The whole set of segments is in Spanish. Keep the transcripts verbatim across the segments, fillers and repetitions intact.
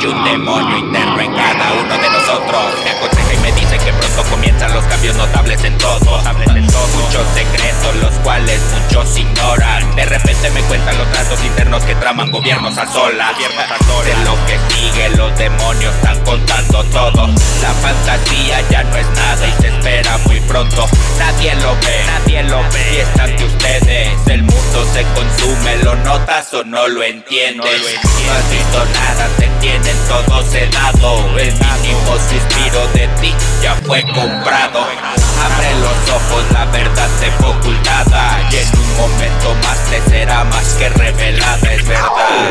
Hay un demonio interno en cada uno de nosotros. Me aconseja y me dice que pronto comienzan los cambios notables en todo. Muchos secretos los cuales muchos ignoran. De repente me cuentan los tratos internos que traman gobiernos a solas. De lo que sigue los demonios están contando todo. La fantasía ya no es nada y se espera muy pronto. Nadie lo ve, nadie lo ve y está ante ustedes. El mundo se consume, ¿lo notas o no lo entiendes? No, lo entiendes. No has visto nada, te tienen todo sedado. El mínimo suspiro de ti ya fue comprado. Abre los ojos, la verdad te fue ocultada y en un momento más te será más que revelada, es verdad.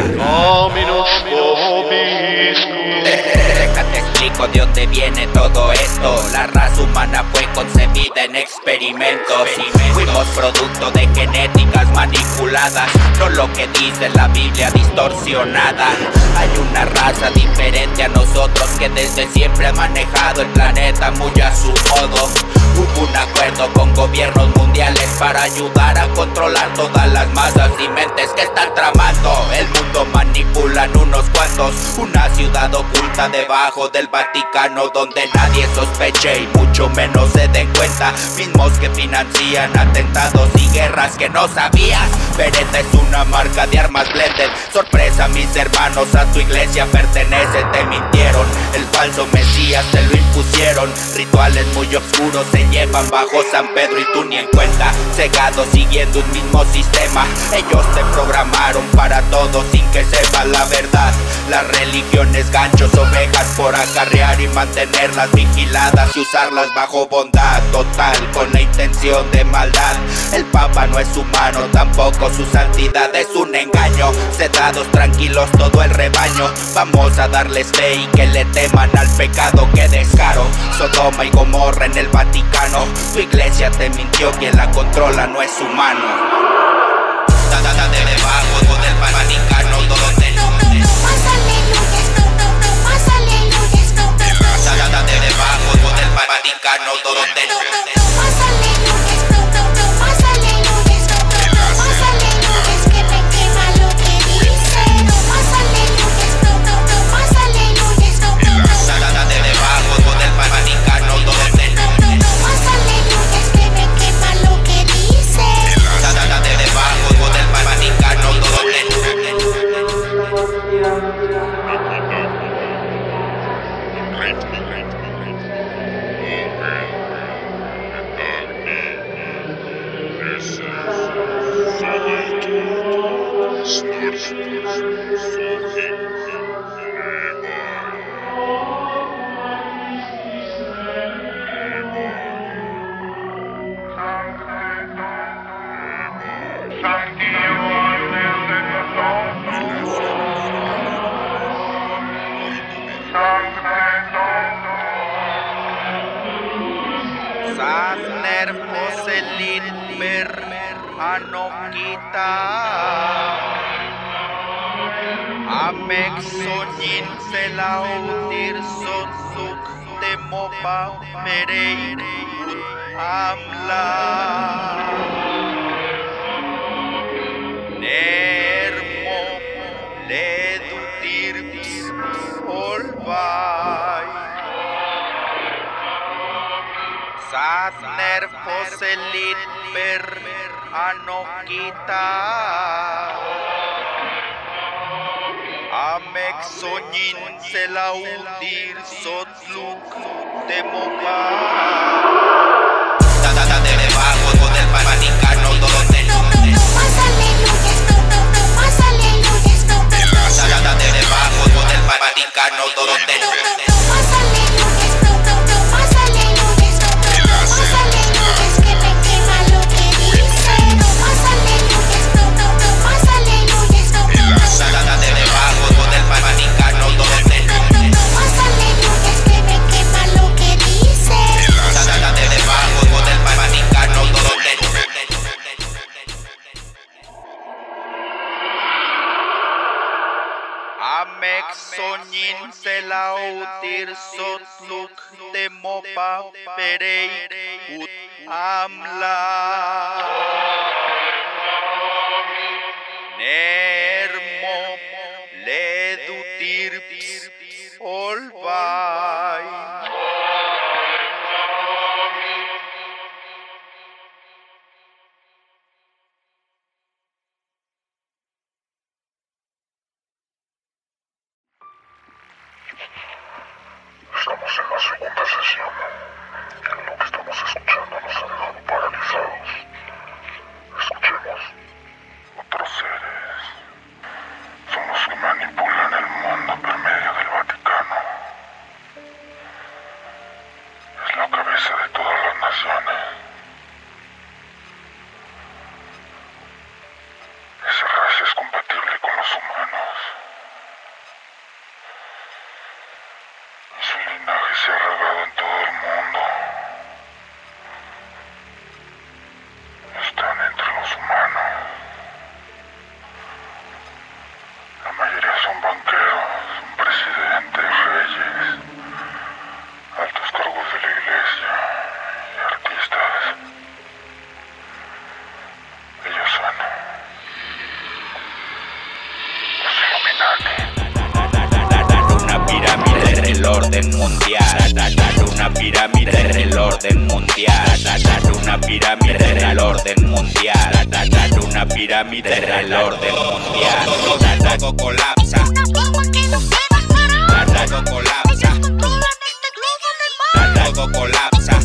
Déjate explico de dónde viene todo esto. La raza humana fue concebida en experimentos y fuimos producto de genéticas manipuladas, no lo que dice la Biblia distorsionada. Hay una raza diferente a nosotros que desde siempre ha manejado el planeta muy a su modo. Hubo un acuerdo con gobiernos mundiales para ayudar a controlar todas las masas y mentes que están tramando. El mundo manipulan unos cuantos, una ciudad oculta debajo del Vaticano donde nadie sospeche y mucho menos se den cuenta. Mismos que financian atentados y guerras que no sabías. Beretta es una marca de armas blended. Sorpresa, mis hermanos, a tu iglesia pertenece. Te mintieron, el falso mesías te lo impusieron. Rituales muy oscuros se llevan bajo San Pedro y tú ni en cuenta. Cegados siguiendo un mismo sistema. Ellos te programaron para todo sin que sepas la verdad. La religión es ganchos, ovejas por acarrear y mantenerlas vigiladas y usarlas bajo bondad total con la intención de maldad. El Papa no es humano, tampoco su santidad es un engaño. Sedados tranquilos todo el rebaño, vamos a darles fe y que le teman al pecado. Que descaro, Sodoma y Gomorra en el Vaticano. Tu iglesia te mintió, quien la controla no es humano. Dada de debajo del Vaticano todo te no, no, no, más aleluyas, no, no, no, más aleluyas, no, no, no. Dada de debajo del Vaticano todo te no, no, no, más aleluyas, no, no, no, más aleluyas, no, no, no, más aleluyas, que me quema lo que dice. No, más aleluyas, no, no, no, más aleluyas, no, no, no. Dada de debajo del Vaticano todo te no, no, no, más aleluyas, que me quema lo que dice. Dada de debajo del Vaticano todo te no. Saner Foselit per Anokita Amek Sonin Selautir Sotsuk Temopa Merei Amla Nermo Ledutir Olvai Satner Foselit per Anokita Amek Sonin Selaudir Sotluk Temopa. Dada de debajo del Vaticano todo te no, no, no, más aleluyas, no, no, no, más aleluyas, no, no, no. Dada de debajo del Vaticano todo te no, no, no. Más aleluyas, no, no, no, más aleluyas, no, no, no, más aleluyas, que me quema lo que dice. No, más aleluyas, no, no, no, más aleluyas, no, no, no. Dada de debajo del Vaticano todo te no, no, no, más aleluyas, que me quema lo que dice. Dada de debajo del Vaticano todo te no. Amek Sonin Selautir Sotluk Temopa Perei Ut Amla Nermo Ledutir all bye. Estamos en la segunda sesión. Lo que estamos escuchando nos ha dejado paralizados. Escuchemos. Otros seres son los que manipulan el mundo por medio del Vaticano. Es la cabeza de todas las naciones. Esa raza es compatible con los humanos. Su linaje se ha regado en todo el mundo. Están entre los humanos. La mayoría son banqueros, son presidentes, reyes, altos cargos de la iglesia y artistas. Ellos son los Illuminati. Una pirámide del orden mundial. Una pirámide del orden mundial. Una pirámide del orden mundial. Una pirámide del orden mundial. Todo colapsa. Todo colapsa. Todo colapsa.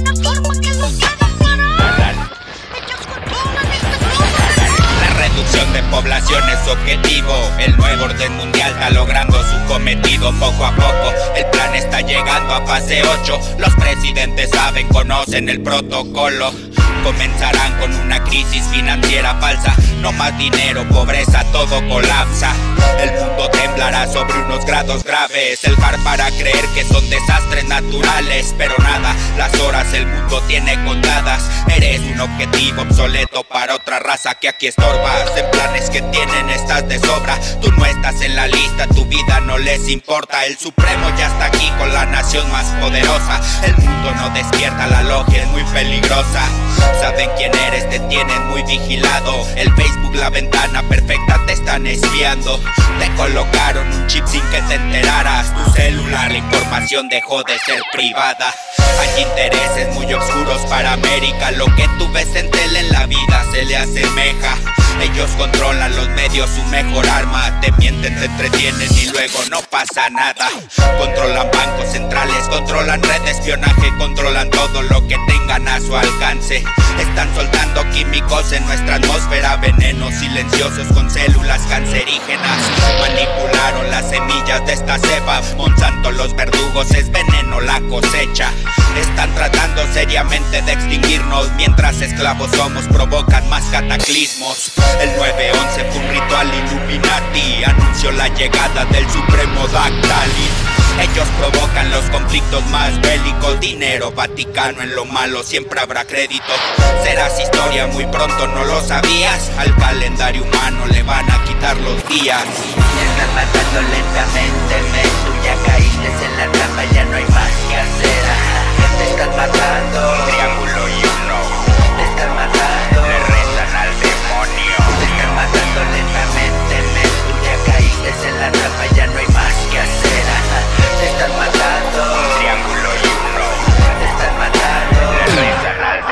La reducción de población es su objetivo. El nuevo orden mundial está logrando su cometido poco a poco. El plan está llegando a fase ocho. Los presidentes saben, conocen el protocolo. Comenzarán con una crisis financiera falsa. No más dinero, pobreza, todo colapsa. El mundo temblará sobre unos grados graves. El bar para creer que son desastres naturales. Pero nada, las horas el mundo tiene contadas. Eres un objetivo obsoleto para otra raza que aquí estorbas. En planes que tienen estás de sobra. Tú no estás en la lista, tu vida no les importa. El Supremo ya está aquí con la nación más poderosa. El mundo no despierta, la logia es muy peligrosa. Saben quién eres, te tienen muy vigilado. El Facebook, la ventana perfecta, te están espiando. Te colocaron un chip sin que te enteraras. Tu celular, la información dejó de ser privada. Hay intereses muy oscuros para América. Lo que tú ves en tele en la vida se le asemeja. Ellos controlan los medios, su mejor arma. Te mienten, te entretienen y luego no pasa nada. Controlan bancos centrales, controlan red de espionaje, controlan todo lo que tengan a su alcance. Están soltando químicos en nuestra atmósfera, venenos silenciosos con células cancerígenas. Manipularon las semillas de esta cepa. Monsanto, los verdugos, es veneno la cosecha. Están tratando seriamente de extinguirnos. Mientras esclavos somos, provocan más cataclismos. El nueve once fue un ritual Illuminati. Anunció la llegada del Supremo Dactalis. Ellos provocan los conflictos más bélicos. Dinero, Vaticano, en lo malo siempre habrá crédito. Serás historia muy pronto, ¿no lo sabías? Al calendario humano le van a quitar los días. Te están matando lentamente, men. Tú ya caíste en la trampa, ya no hay más que hacer. Te están matando. Triángulo y uno. Te están matando. Le rezan al demonio. Te están matando lentamente, men. Tú ya caíste en la trampa, ya no hay más que hacer. Te están matando. Triángulo y uno. Te están matando. Le rezan al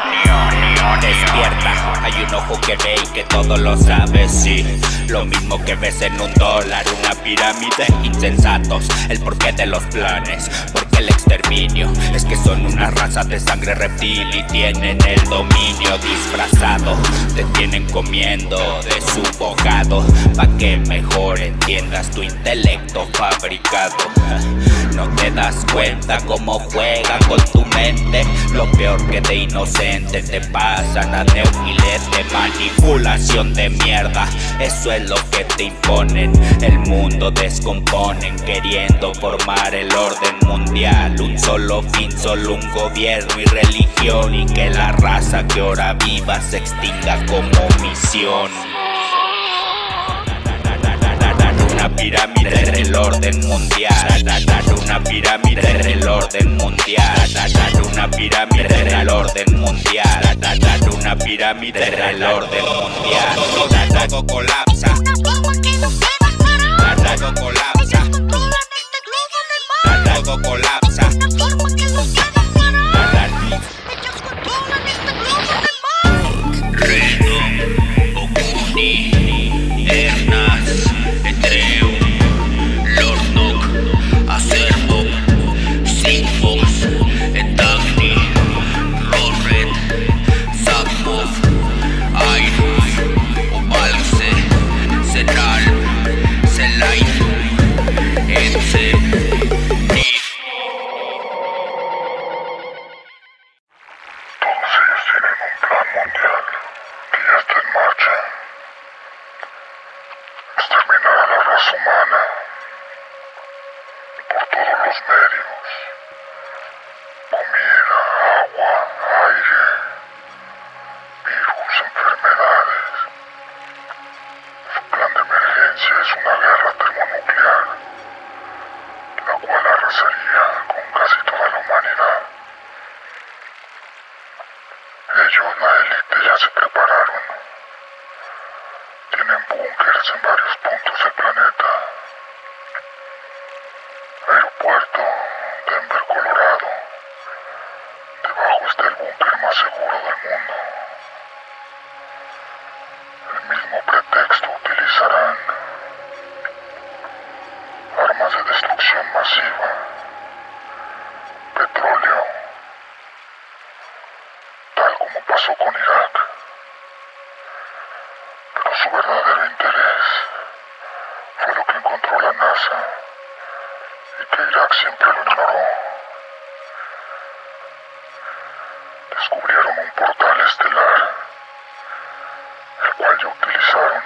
demonio. Despierta, hay un ojo que ve y que todo lo sabe, sí. Lo mismo que ves en un dólar, una pirámide. Insensatos, el porqué de los planes. Porque el exterminio es que son una raza de sangre reptil y tienen el dominio disfrazado. Te tienen comiendo de su bocado, pa' que mejor entiendas tu intelecto fabricado. No te das cuenta cómo juegan con tu mente. Lo peor que de inocente te pasan a neugilete. Manipulación de mierda, eso es lo que te imponen. El mundo descomponen queriendo formar el orden mundial. Un solo fin, solo un gobierno y religión. Y que la raza que ahora viva se extinga como misión. Una pirámide del orden mundial. Una pirámide del orden mundial. Una pirámide del orden mundial. Una pirámide del orden mundial. Todo colapsa. Todo colapsa. todo colapsa. Redom, Okuni, Ernas, Etreum, Lornok, Acerbob, Sigfox, Etagni, Rorred, Zakmov, Ainus, Obalse, Senal, Selain, Ense, Nif. Todos ellos tienen un plan mundial que ya está en marcha. Exterminar a la raza humana por todos los medios. Comida, agua, aire, virus, enfermedades. Su plan de emergencia es una guerra termonuclear, la cual arrasaría con casi toda la humanidad. Ellos, la élite, ya se prepararon. Tienen búnkers en varios puntos del planeta. Aeropuerto, Denver, Colorado. Debajo está el búnker más seguro del mundo. El mismo pretexto utilizarán. Armas de destrucción masiva. Petróleo. Tal como pasó con Irak. Pero su verdadero interés fue lo que encontró la NASA y que Irak siempre lo ignoró. Descubrieron un portal estelar, el cual ya utilizaron,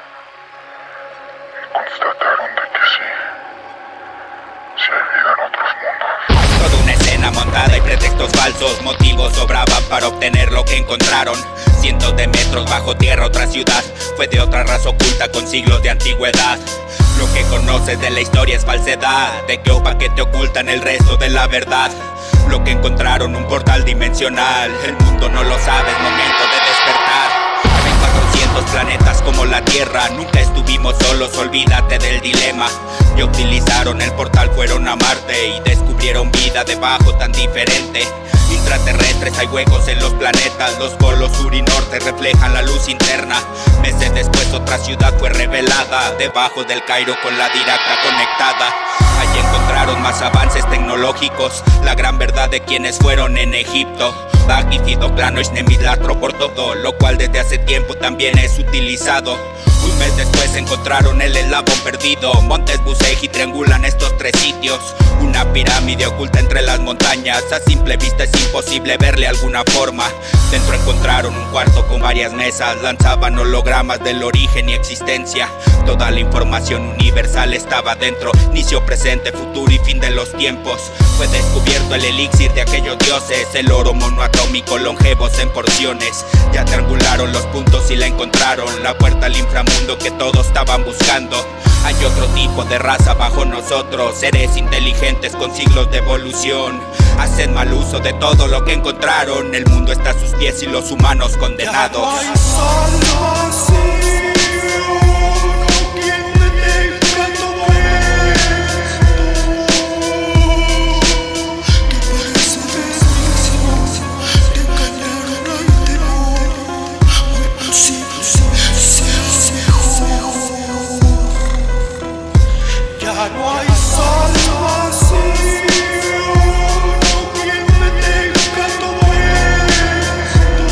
y constataron de que sí, sí hay vida en otros mundos. Toda una escena montada y pretextos falsos, motivos sobraban para obtener lo que encontraron. Cientos de metros bajo tierra, otra ciudad, fue de otra raza oculta con siglos de antigüedad. Lo que conoces de la historia es falsedad, de que o pa' que te ocultan el resto de la verdad. Lo que encontraron, un portal dimensional, el mundo no lo sabe, es momento de despertar. Hay cuatrocientos planetas como la Tierra, nunca estuvimos solos, olvídate del dilema. Ya utilizaron el portal, fueron a Marte y descubrieron vida debajo tan diferente. Intraterrestres, hay huecos en los planetas, los polos sur y norte reflejan la luz interna. Meses después otra ciudad fue revelada, debajo del Cairo con la Diracta conectada. Allí encontraron más avances tecnológicos, la gran verdad de quienes fueron en Egipto. Bagifito, plano, Isnemilatro por todo, lo cual desde hace tiempo también es utilizado. Un mes después encontraron el eslabón perdido. Montes Buseji triangulan estos tres sitios. Una pirámide oculta entre las montañas. A simple vista es imposible verle alguna forma. Dentro encontraron un cuarto con varias mesas. Lanzaban hologramas del origen y existencia. Toda la información universal estaba dentro. Inicio, presente, futuro y fin de los tiempos. Fue descubierto el elixir de aquellos dioses. El oro monoatómico, longevos en porciones. Ya triangularon los puntos y la encontraron. La puerta al inframundo que todos estaban buscando. Hay otro tipo de raza bajo nosotros, seres inteligentes con siglos de evolución. Hacen mal uso de todo lo que encontraron. El mundo está a sus pies y los humanos condenados. Ya no hay salvación, quien detenga todo esto,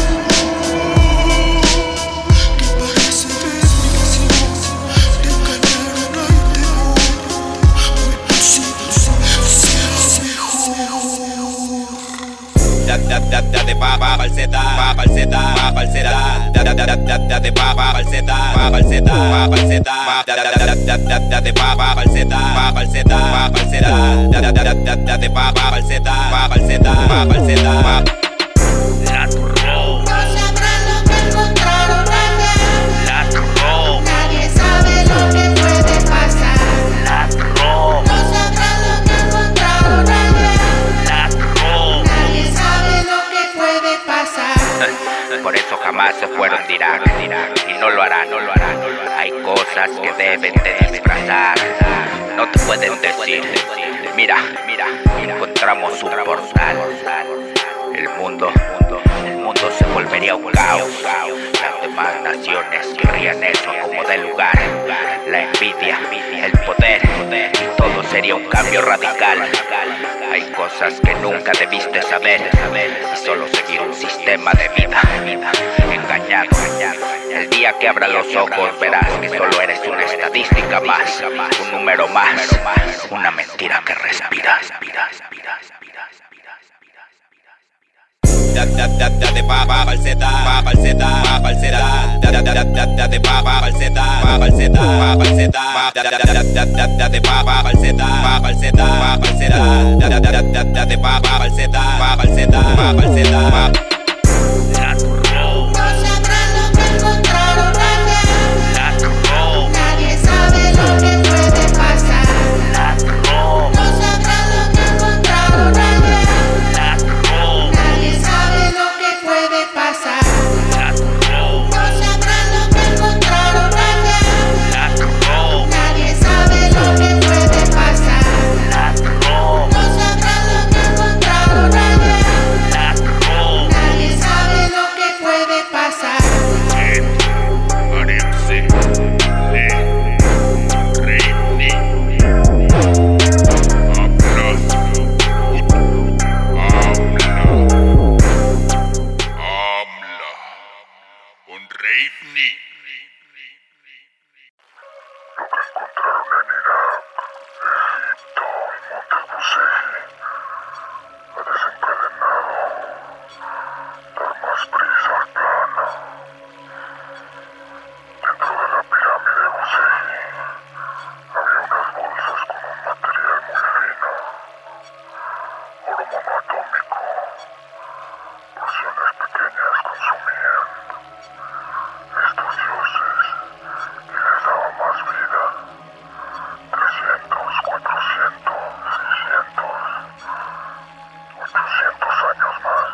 que parece desviación, te engañaron al temor, muy posible sea mejor. Da da da da de baba falsedad, falsedad, falsedad. Da da da da da de baba falsedad, falsedad, falsedad. Da da da da da da de baba falsedad, falsedad, falsedad. Da da da da da de baba falsedad, falsedad, falsedad. La turró, No sabrán lo que encontraron allá. la turró, Nadie sabe lo que puede pasar. la turró, No sabrán lo que encontraron allá. la turró. Nadie sabe lo que puede pasar. Por eso jamás se fueron de Irak, y no lo harán, no lo harán. Hay cosas que deben de disfrazar. No te pueden decir, Mira, mira, encontramos un portal. El mundo, el mundo se volvería un caos. Las demás naciones querrían eso como de lugar. La envidia, el poder, y todo sería un cambio radical. Hay cosas que nunca debiste saber y solo seguir un sistema de vida engañado. El día que abras los ojos verás que solo eres una estadística más, un número más, una mentira que respiras. Da da da da de papa falsedad, falsedad, falsedad. Da da da da da de papa falsedad, falsedad, falsedad. Da da da da da da de papa falsedad, falsedad, falsedad. Da da da da da de papa falsedad, falsedad, falsedad. No sabrán lo que encontraron allá. Nadie sabe lo que puede pasar. No sabrán lo que encontraron allá. Nadie sabe lo que puede pasar. No sabrán lo que encontraron allá. Nadie sabe lo que puede pasar. No sabrán lo que encontraron allá. Nadie sabe lo que puede pasar. Lo que encontraron en Irak, Egipto y Monte Busegi ha desencadenado dar más prisa al plan. Dentro de la pirámide de Busegi había unas bolsas con un material muy fino, oro monoatómico. Porciones pequeñas consumían estos dioses y les daba más vida. Trescientos, cuatrocientos, seiscientos, ochocientos años más.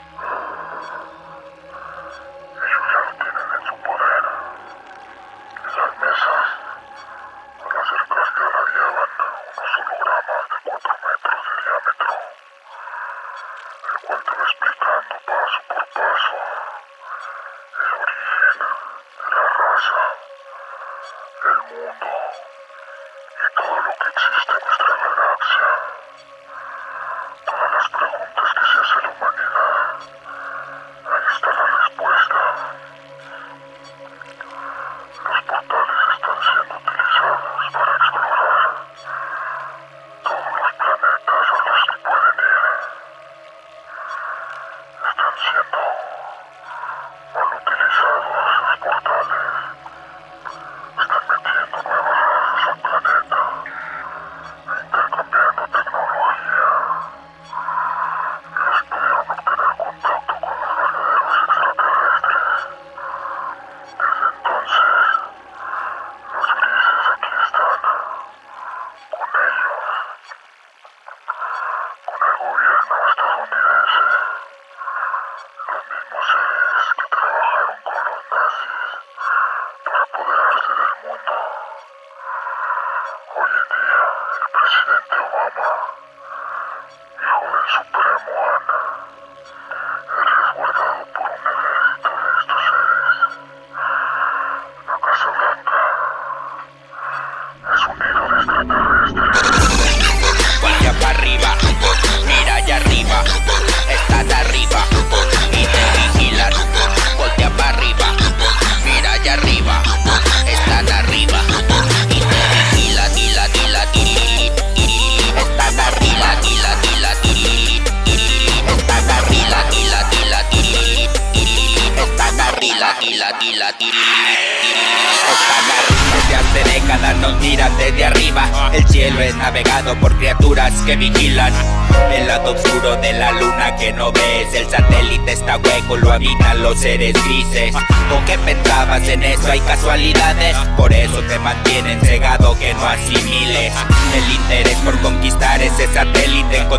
Ellos ya lo tienen en su poder. En las mesas, al acercarte radiaban unos hologramas de cuatro metros de diámetro, el cual te va explicando paso por paso el origen de la raza, el mundo y todo lo que existe en nuestra galaxia. Todas las preguntas que se hace la humanidad, ahí está la respuesta. Los portales están siendo utilizados para explorar todos los planetas a los que pueden ir. Están siendo mal utilizados esos portales. Están metiendo nuevas razas al planeta, intercambiando tecnología. Ellos pudieron obtener contacto con los verdaderos extraterrestres. Desde entonces, los grises aquí están, con ellos, con el gobierno estadounidense, los mismos seres que trabajaron con los nazis para apoderarse del mundo. Hoy en día, el presidente Obama, hijo del Supremo Ana, es resguardado por un ejército de estos seres. La Casa Blanca es un nido de extraterrestres. Voltea para arriba, mira allá arriba, están arriba y te vigilan. Voltea para arriba, mira allá arriba, están arriba y te vigilan. Dila, dila, dila, están arriba, dila, dila, dila, están arriba, dila, dila, dila, están arriba, dila, dila, dila, están arriba. Desde hace décadas nos miran desde arriba. El cielo es navegado por criaturas que vigilan el lado oscuro de la luna que no ves. El satélite está hueco, lo habitan los seres grises. ¿Con qué pensabas en eso? Hay casualidades, por eso te mantienen cegado que no asimiles. El interés por conquistar ese satélite encontraron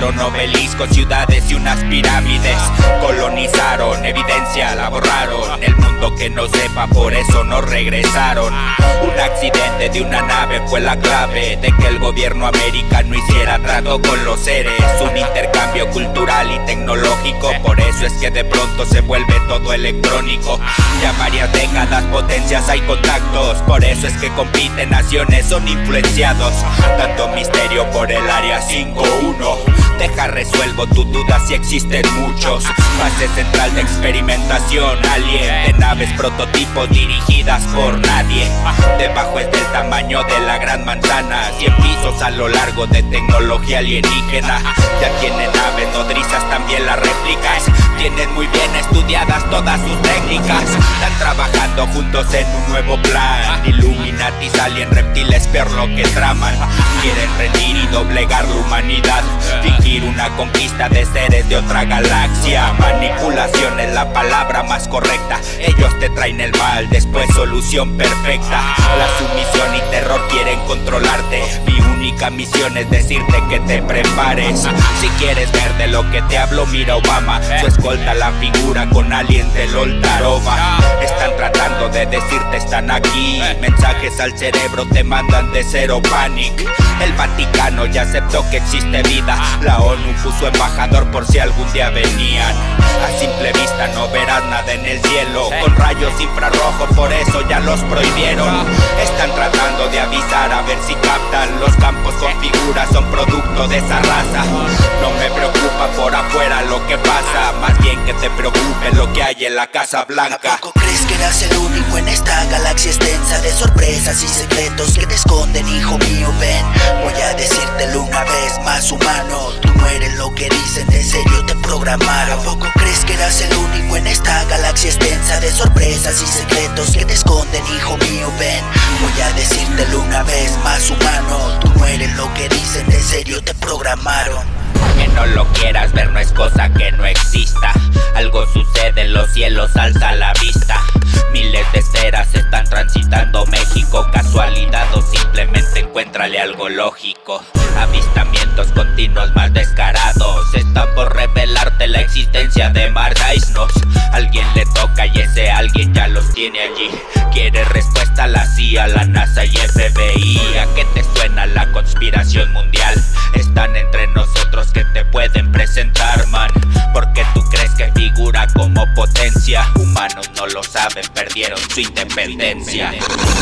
construyeron obeliscos, ciudades y unas pirámides. Colonizaron, evidencia la borraron. El mundo que no sepa, por eso no regresaron. Un accidente de una nave fue la clave de que el gobierno americano hiciera trato con los seres. Un intercambio cultural y tecnológico, por eso es que de pronto se vuelve todo electrónico. Ya varias décadas, potencias hay contactos, por eso es que compiten naciones, son influenciados. Tanto misterio por el área cinco uno. Deja resuelvo tu duda si existen muchos. Base central de experimentación alien, de naves prototipos dirigidas por nadie. Debajo es del tamaño de la gran manzana, cien pisos a lo largo de tecnología alienígena. Ya tienen naves nodrizas, también las réplicas. Tienen muy bien estudiadas todas sus técnicas. Están trabajando juntos en un nuevo plan. Illuminatis, alien, reptiles, peor lo que traman. Quieren rendir y doblegar la humanidad, fingir una conquista de seres de otra galaxia. Manipulación es la palabra más correcta. Ellos te traen el mal, después solución perfecta. La sumisión y terror quieren controlarte. Mi única misión es decirte que te prepares. Si quieres ver de lo que te hablo, mira Obama. Su escolta la figura con aliens del Oltarova. Están tratando de decirte están aquí. Mensajes al cerebro te mandan de Zero Panic. El Vaticano ya aceptó que existe vida. La ONU puso embajador por si algún día venían. A simple vista no verás nada en el cielo, con rayos infrarrojos, por eso ya los prohibieron. Están tratando de avisar a ver si captan. Los campos con figuras son producto de esa raza. No me preocupa por afuera lo que pasa, más bien que te preocupe lo que hay en la Casa Blanca. ¿A poco crees que eras el único en esta galaxia extensa de sorpresas y secretos que te esconden, hijo mío? Ven, voy a decírtelo una vez más, humano. Tú no eres lo que dicen, de serio te programaron. ¿A poco crees que eras el único en esta galaxia extensa de sorpresas y secretos que te esconden, hijo mío? Ven, voy a decírtelo una vez más, humano. Tú no eres lo que dicen, de serio te programaron. Que no lo quieras ver no es cosa que no exista. Algo sucede en los cielos, alza la vista. Miles de esferas están transitando México. Casualidad o simplemente encuéntrale algo lógico. Avistamientos continuos más descarados están por revelarte la existencia de mardaisnos. Alguien le toca y ese alguien ya los tiene allí. Quiere respuesta a la C I A, la NASA y F B I. ¿A qué te suena la conspiración mundial? Están entre nosotros que te pueden presentar, man. Porque tú crees que figura como potencia. Humanos no lo saben, perdieron su independencia.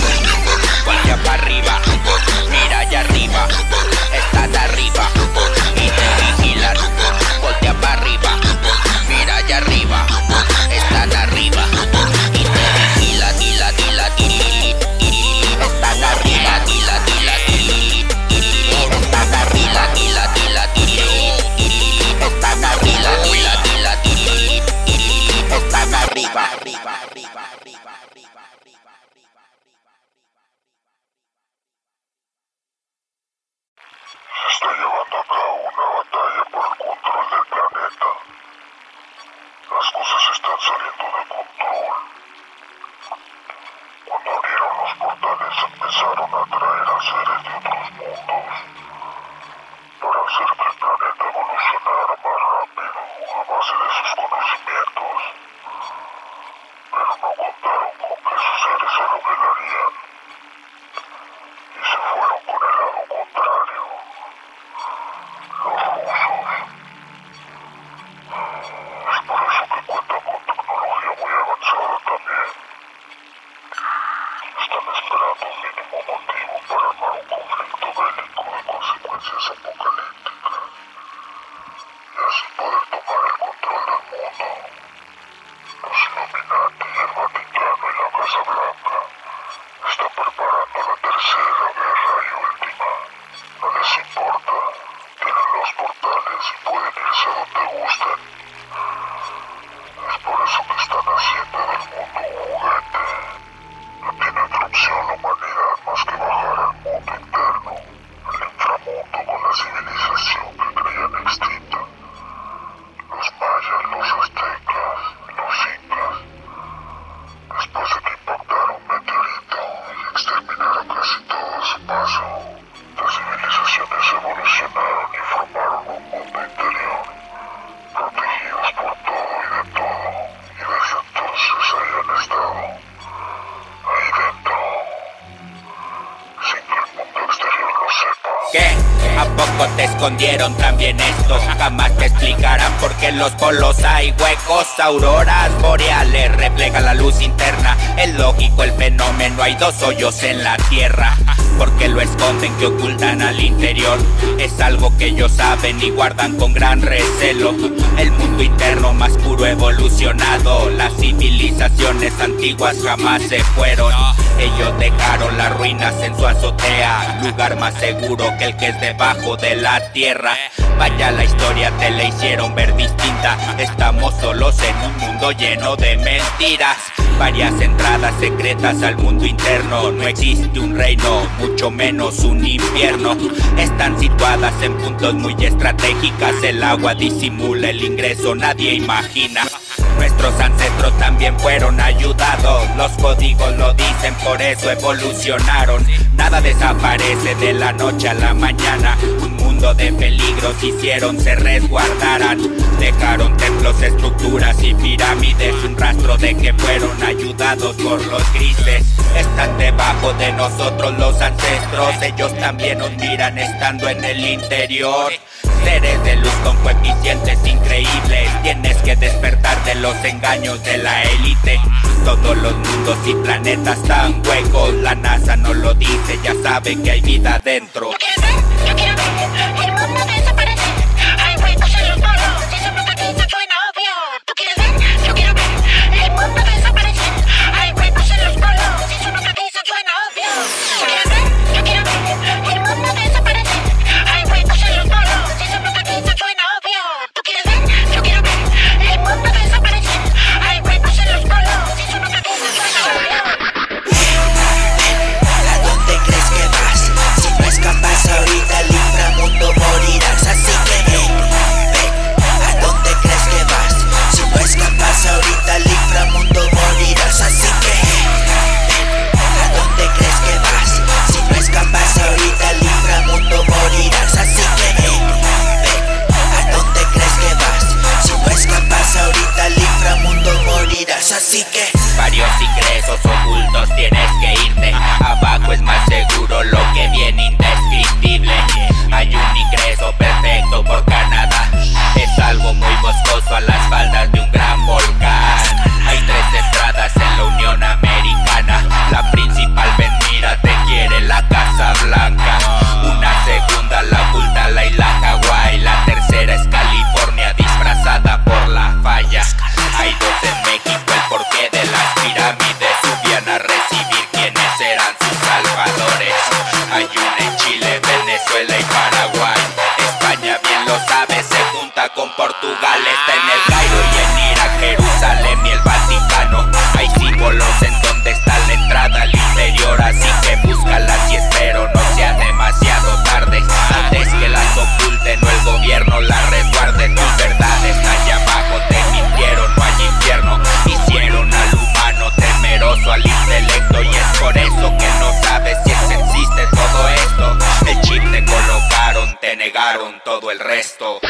Voltea para arriba, mira allá arriba. Estás arriba y te vigilan. Voltea para arriba, mira allá arriba. Estás arriba y te vigilan. Dila, dila, dila. Estás arriba, dila, dila, dila. Estás arriba, dila, dila, dila. Estás arriba, dila, dila, dila. Estás arriba, arriba, arriba, arriba, arriba. escondieron también esto. Jamás te explicarán por qué en los polos hay huecos. Auroras boreales reflejan la luz interna. Es lógico el fenómeno, hay dos hoyos en la tierra. Porque lo esconden, que ocultan al interior. Es algo que ellos saben y guardan con gran recelo. El mundo interno más puro evolucionado. Las civilizaciones antiguas jamás se fueron. Ellos dejaron las ruinas en su azotea. Lugar más seguro que el que es debajo de la tierra. Vaya, la historia te la hicieron ver distinta. Estamos solos en un mundo lleno de mentiras. Varias entradas secretas al mundo interno. No existe un reino, mucho menos un infierno. Están situadas en puntos muy estratégicas. El agua disimula el ingreso, nadie imagina. Nuestros ancestros también fueron ayudados. Los códigos lo dicen, por eso evolucionaron. Nada desaparece de la noche a la mañana. Un mundo de peligros hicieron se resguardaran. Dejaron templos, estructuras y pirámides. Un rastro de que fueron ayudados por los grises. Están debajo de nosotros los ancestros. Ellos también nos miran estando en el interior. Seres de luz con coeficientes increíbles. Tienes que despertar de los engaños de la élite. Todos los mundos y planetas tan huecos. La NASA no lo dice, ya sabe que hay vida dentro. Yo quiero ver, yo quiero ver, el mundo desaparece. Hay huecos en los polos, y eso nunca quizá suena obvio. Tú quieres ver, yo quiero ver, el mundo desaparece. Hay huecos en los polos, y eso nunca quizá suena obvio. Yo quiero ver, yo quiero ver, el mundo desaparece. Hay huecos en los polos, y eso nunca quizá suena obvio. Tú quieres ver, yo quiero ver, el mundo desaparece. Hay huecos en los polos, y eso nunca quizá suena obvio. ¿A dónde crees que vas? Si no escapas ahorita al inframundo morirás. Así que hey, ven. ¿A dónde crees que vas? Si no escapas ahorita al inframundo morirás. Así que hey, ven. ¿A dónde crees que vas? Si no escapas ahorita al inframundo morirás. Así que hey, ven. ¿A dónde crees que vas? Si no escapas ahorita al inframundo morirás. Así que varios ingresos ocultos, tienes que irte. Abajo es más seguro, lo que viene indescriptible. Hay un ingreso perfecto por Canadá. Es algo muy boscoso a las faldas de un gran volcán. Hay tres entradas en la Unión Americana. La principal, ven, mira, te quiere la Casa Blanca. Una segunda, la oculta, la isla Hawái. La tercera es California, disfrazada por la falla. Hay dos en México, el porqué de las pirámides. Subían a recibir quienes eran sus salvadores. Hay una en Chile, Venezuela y Paraguay. España bien lo sabe, se junta con Portugal. Está en el Cairo y en Irak, Jerusalén y el Vaticano. Hay símbolos en donde está la entrada al interior. Así que búscalas y espero no sea demasiado tarde. Antes que las oculten o el gobierno las resguarde. Tus verdades allá abajo te mintieron, no hay infierno. Hicieron al humano temeroso al intelecto. Y es por eso que no sabes si existe todo esto. El chip te colocaron, te negaron todo el resto.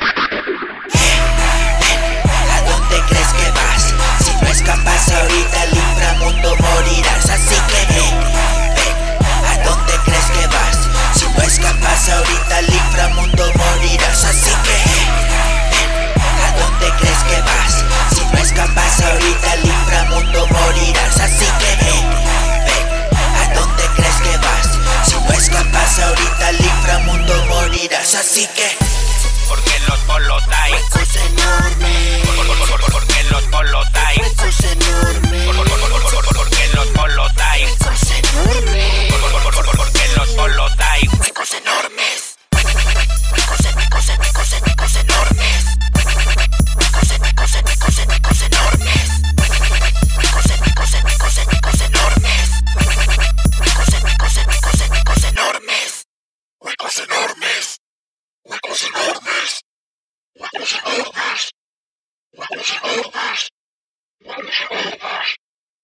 ¿a dónde crees que vas? Si no escapas ahorita al inframundo morirás. Así que hey, ven. ¿A dónde crees que vas? Si no escapas ahorita al inframundo morirás. Así que hey, ven. ¿A dónde crees que vas? Si no escapas ahorita al inframundo morirás. Así que hey, ven. ¿A dónde crees que vas? Si no escapas ahorita al inframundo morirás. Así que Porque en los polos hay huecos enormes. Por- por- por- por- Porque en los polos hay Huecos enormes. Por- por- por- por- por- Porque en los polos hay Huecos enormes. Por- por- por- por- Porque en los polos hay Huecos enormes. Huecos, huecos, huecos, huecos enormes. Huecos, huecos, huecos, huecos enormes. Huecos, huecos, huecos, huecos enormes. Huecos, huecos, huecos, huecos enormes. Huecos enormes. Huecos enormes. Huecos enormes. Huecos enormes. Huecos enormes.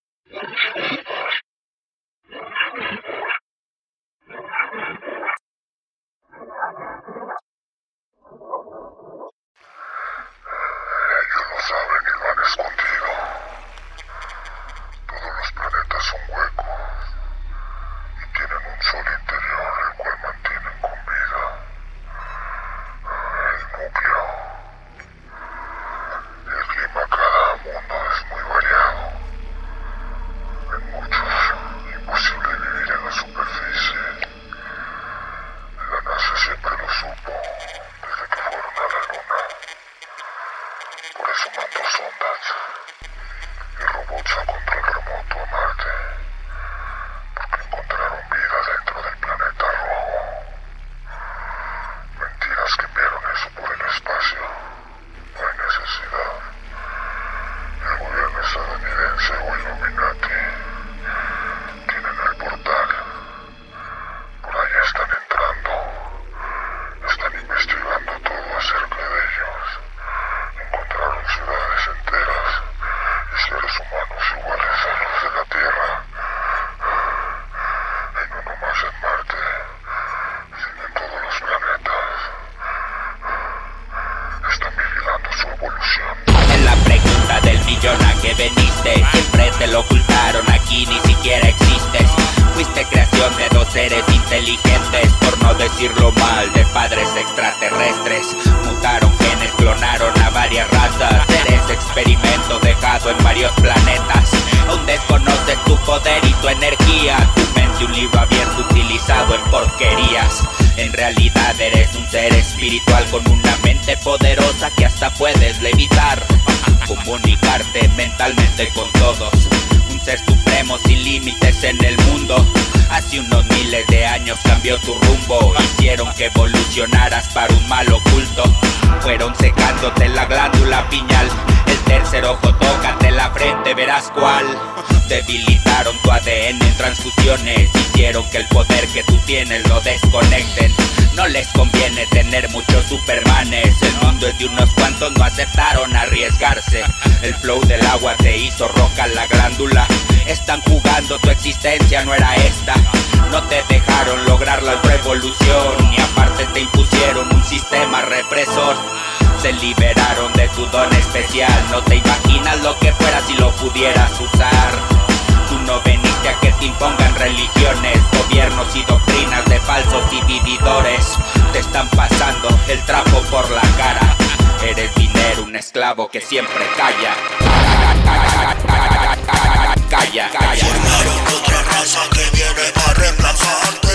Ellos lo saben y lo han escondido. Todos los planetas son huecos y tienen un sol interior el cual mantienen con vida. veniste, siempre te lo ocultaron, aquí ni siquiera existes. Fuiste creación de dos seres inteligentes, por no decirlo mal, de padres extraterrestres. Mutaron genes, clonaron a varias razas. Eres experimento dejado en varios planetas. Aún desconoces tu poder y tu energía. Tu mente un libro abierto utilizado en porquerías. En realidad eres un ser espiritual con una mente poderosa que hasta puedes levitar. Comunicarte mentalmente con todos. Un ser supremo sin límites en el mundo. Hace unos miles de años cambió tu rumbo. Hicieron que evolucionaras para un mal oculto. Fueron secándote la glándula pineal. El tercer ojo, tócate la frente, verás cuál. Debilitaron tu A D N en transfusiones. Hicieron que el poder que tú tienes lo desconecten. No les conviene tener muchos supermanes. El mundo es de unos cuantos, no aceptaron arriesgarse. El flow del agua te hizo roca la glándula. Están jugando, tu existencia no era esta. No te dejaron lograr la revolución. Y aparte te impusieron un sistema represor. Se liberaron de tu don especial. No te imaginas lo que fuera si lo pudieras usar. Tú no veniste a que te impongan religiones, gobiernos y doctrinas de falsos divididores. Te están pasando el trapo por la cara. Eres dinero, un esclavo que siempre calla. Calla, calla. Formaron otra raza que viene a reemplazarte.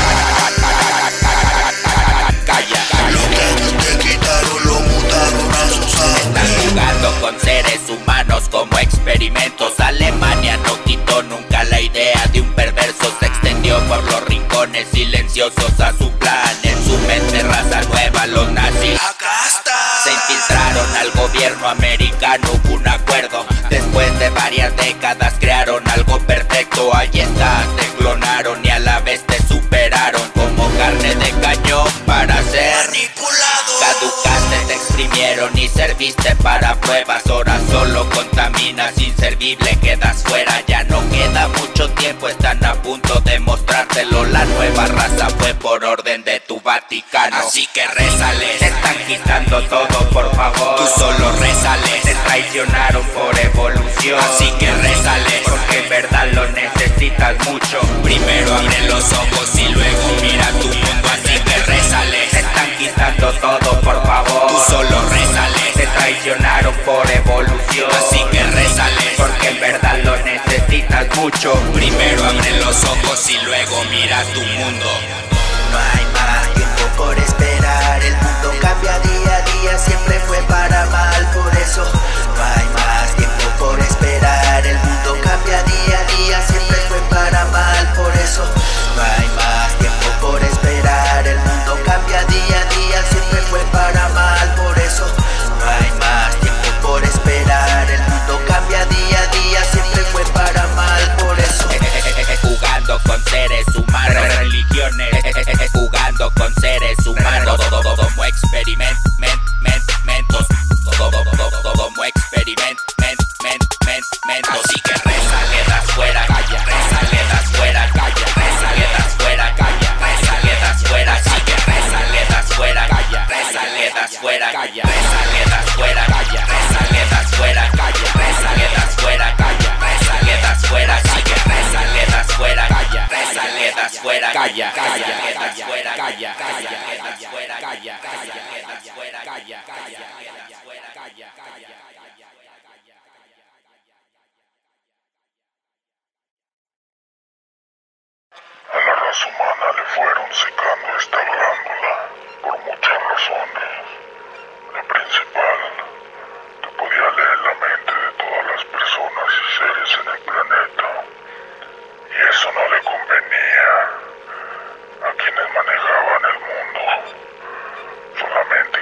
Calla. Lo que te quitaron lo mutaron a sus artes. Están jugando con seres humanos como experimentos. Alemania no quitó nunca la idea de un perverso. Se extendió por los rincones silenciosos a su plan. En su mente raza nueva los nazis. Acá está. Se infiltraron al gobierno americano, hubo un acuerdo. Después de varias décadas crearon algo perfecto. Ahí está, te clonaron y a la vez te superaron. Como carne de cañón para ser manipulado. Caducaste, te exprimieron y serviste para pruebas. Ahora solo contaminas, inservible, quedas fuera. Ya no queda mucho tiempo, están a punto de mostrártelo. La nueva raza fue por orden de tu Vaticano. Así que rézales, te están quitando todo, por favor. Tú solo rézales, te traicionaron por evolución. Así que rézales, porque en verdad lo necesitas mucho. Primero abre los ojos y luego mira tu mundo. Así que rézales, te están quitando todo, por favor. Tú solo rézales, te traicionaron por evolución. Así que rézales, porque en verdad lo necesitas mucho. Primero abre los ojos y luego mira tu mundo. No hay más tiempo por esperar. El mundo cambia día a día, siempre fue para mal. Por eso no hay más tiempo por esperar. El mundo cambia día a día, siempre fue para mal. Por eso no hay más tiempo por esperar. El mundo cambia día a día, siempre fue para mal. Por eso no hay más tiempo por esperar. El mundo cambia día a día, siempre fue para mal. Por eso jugando con seres humanos, religiones, jugando con seres humanos, como experimentos, como experimentos. Así que reza, quedas fuera, calla, reza, quedas fuera, calla, reza, quedas fuera, calla, reza, quedas fuera, así que reza, quedas fuera, calla, reza, quedas fuera, calla, reza, quedas fuera, calla, reza, quedas fuera, calla, reza, quedas fuera, calla, reza, quedas fuera, así que reza, quedas fuera, calla, reza, quedas fuera, calla, calla, quedas fuera, calla, calla, quedas fuera, calla, calla, quedas fuera, calla, calla, quedas fuera, calla, calla. A la raza humana le fueron secando esta glándula por muchas razones. La principal, te podía leer la mente de todas las personas y seres en el planeta. Y eso no le convenía a quienes manejaban el mundo. Solamente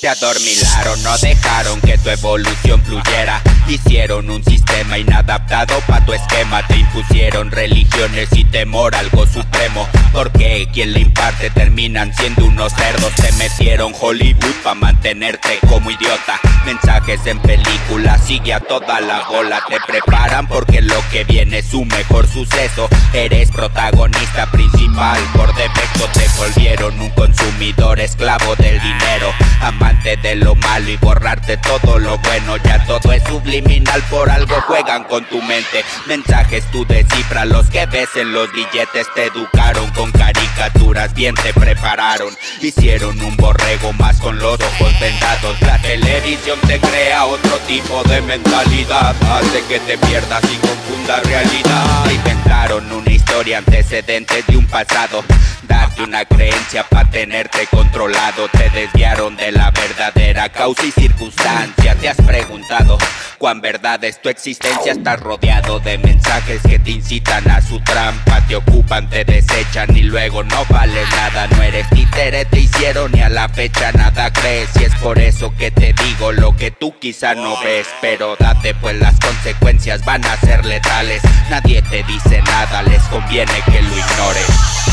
adormilaron, no dejaron que tu evolución fluyera. Hicieron un sistema inadaptado pa' tu esquema. Te impusieron religiones y temor, algo supremo. Porque quien le imparte terminan siendo unos cerdos. Te metieron Hollywood pa' mantenerte como idiota. Mensajes en películas, sigue a toda la bola. Te preparan porque lo que viene es un mejor suceso. Eres protagonista principal, por defecto te volvieron un consumidor esclavo del dinero. Amante de lo malo y borrarte todo lo bueno. Ya todo es subliminal, por algo juegan con tu mente. Mensajes tú descifra, los que ves en los billetes. Te educaron con caricaturas, bien te prepararon. Hicieron un borrego más con los ojos vendados. La televisión te crea otro tipo de mentalidad, hace que te pierdas y confunda realidad. Inventaron una historia, antecedentes de un pasado. Darte una creencia pa' tenerte controlado. Te desviaron de la verdadera causa y circunstancia. Te has preguntado cuán verdad es tu existencia. Estás rodeado de mensajes que te incitan a su trampa. Te ocupan, te desechan y luego no vales nada. No eres títere, te hicieron y a la fecha nada crees. Y es por eso que te digo lo que tú quizá no ves. Pero date pues las consecuencias van a ser letales. Nadie te dice nada, les conviene que lo ignores.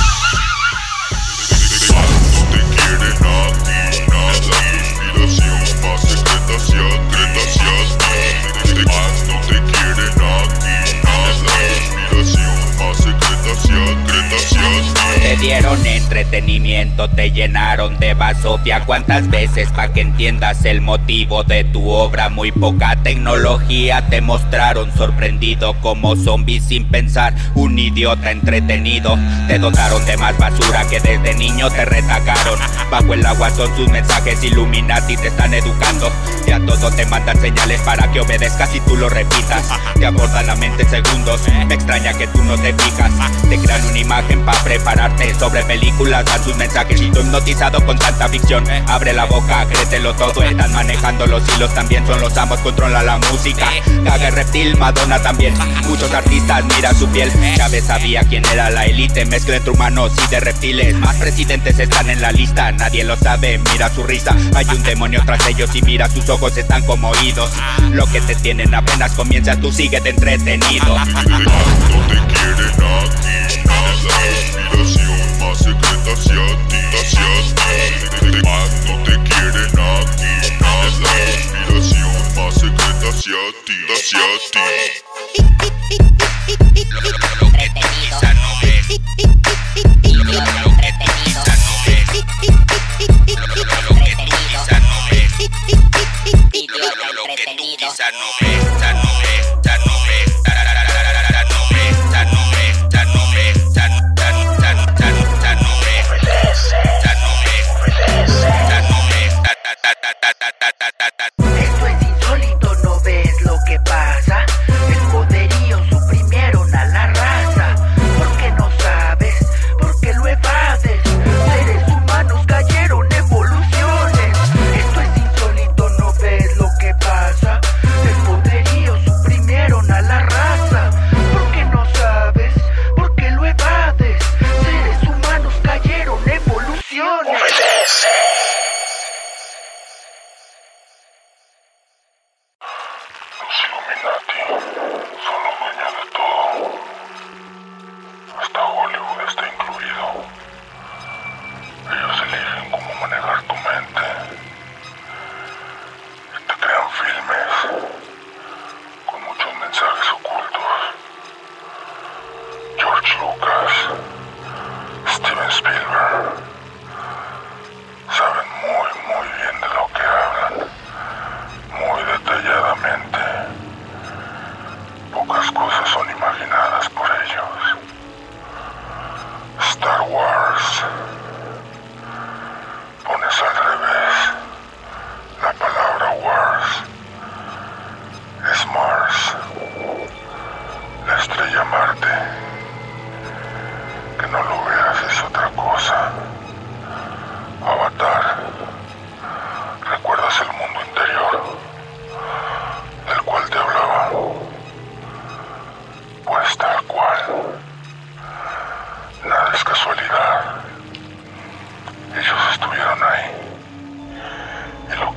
No te quieren a ti, nada. Tu inspiración más secreta se atreta hacia ti. No te quieren a ti, nada. Tu inspiración más secreta se atreta hacia ti. Te dieron entretenimiento, te llenaron de basofia. ¿Cuántas veces pa' que entiendas el motivo de tu obra? Muy poca tecnología te mostraron, sorprendido como zombies sin pensar. Un idiota entretenido, te dotaron de más basura que desde niño te retacaron. Bajo el agua son sus mensajes Illuminati, te están educando. Y a todo te mandan señales para que obedezcas y tú lo repitas. Te abordan la mente en segundos, me extraña que tú no te fijas. Te crean una imagen pa' prepararte sobre películas, dan sus mensajes y tú hipnotizado con tanta ficción. Abre la boca, créetelo todo, están manejando los hilos, también son los amos, controla la música. Caga el reptil, Madonna también, muchos artistas mira su piel. Chávez sabía quién era la élite, mezcla entre humanos y de reptiles. Más presidentes están en la lista, nadie lo sabe, mira su risa. Hay un demonio tras ellos y mira sus ojos están como oídos. Lo que te tienen apenas comienzas, tú sigue de entretenido. No te quieren a ti, nada. Tu inspiración más secreta hacia ti, hacia ti. No te quieren a ti, nada. Tu inspiración más secreta hacia ti, hacia ti. Lo, lo, lo que tú quizá no ves. Lo, lo, lo que tú quizá no ves. Lo, lo, lo que tú quizá no ves. Lo, lo, lo que tú quizá no ves. Ya no ves, ya no ves, ya no ves, ya no ves, ya no ves, ya no ves, ya no ves, ya no ves, ta ta ta ta ta ta ta ta ta. Esto es insólito, ¿no ves lo que pasa? El poderío suprimieron a la raza. ¿Por qué no sabes? ¿Por qué lo evades? Seres humanos cayeron evoluciones. Esto es insólito, ¿no ves lo que pasa? El poderío suprimieron a la raza. ¿Por qué no sabes? ¿Por qué lo evades? Seres humanos cayeron evoluciones. Los Illuminati son los dueños de todo. Hasta Hollywood está incluido. Ellos eligen cómo manejar tu mente. Y te crean filmes con muchos mensajes ocultos. George Lucas, Steven Spielberg, saben muy muy bien de lo que hablan, muy detalladamente. Pocas cosas son imaginadas por ellos. Star Wars, pones al revés la palabra Wars, es Mars, la estrella Marte. Que no lo veas es otra cosa. Avatar, ¿recuerdas el mundo interior del cual te hablaba? Pues tal cual. Nada es casualidad. Ellos estuvieron ahí. Y lo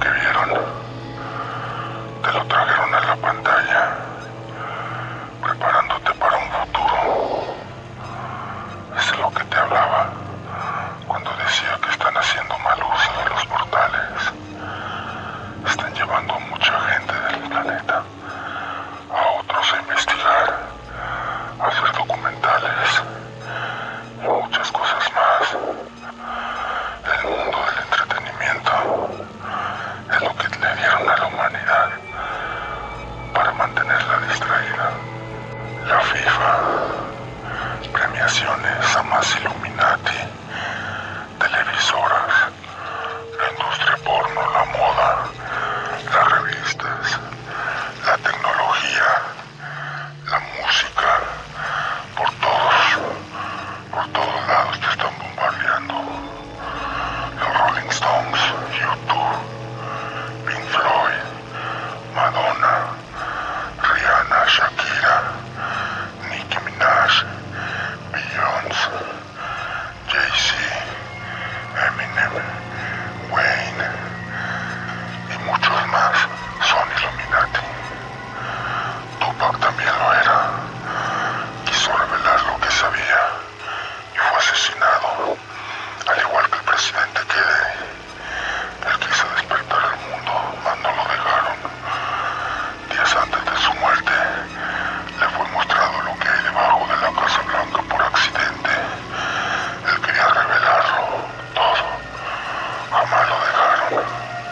iniciaciones a más Illuminati, televisoras, la industria porno, la moda, las revistas, la tecnología, la música, por todos, por todos lados te están bombardeando. Los Rolling Stones, YouTube, Pink Floyd, Madonna, Rihanna, Shakira, Nicki Minaj, Beyoncé, Jay-Z, Eminem, Wayne y muchos más son Illuminati. Tupac también lo era. Quiso revelar lo que sabía y fue asesinado, al igual que el presidente Kennedy. Él quiso despertar al mundo, mas no lo dejaron. Días antes de su muerte, le fue mostrado lo que hay debajo de la Casa Blanca por accidente. Él quería revelarlo todo. Jamás lo dejaron.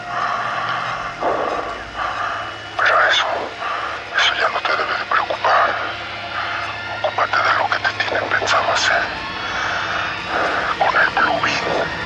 Pero eso, eso ya no te debe de preocupar. Ocúpate de lo que te tienen pensado hacer. Con el Blue Beam.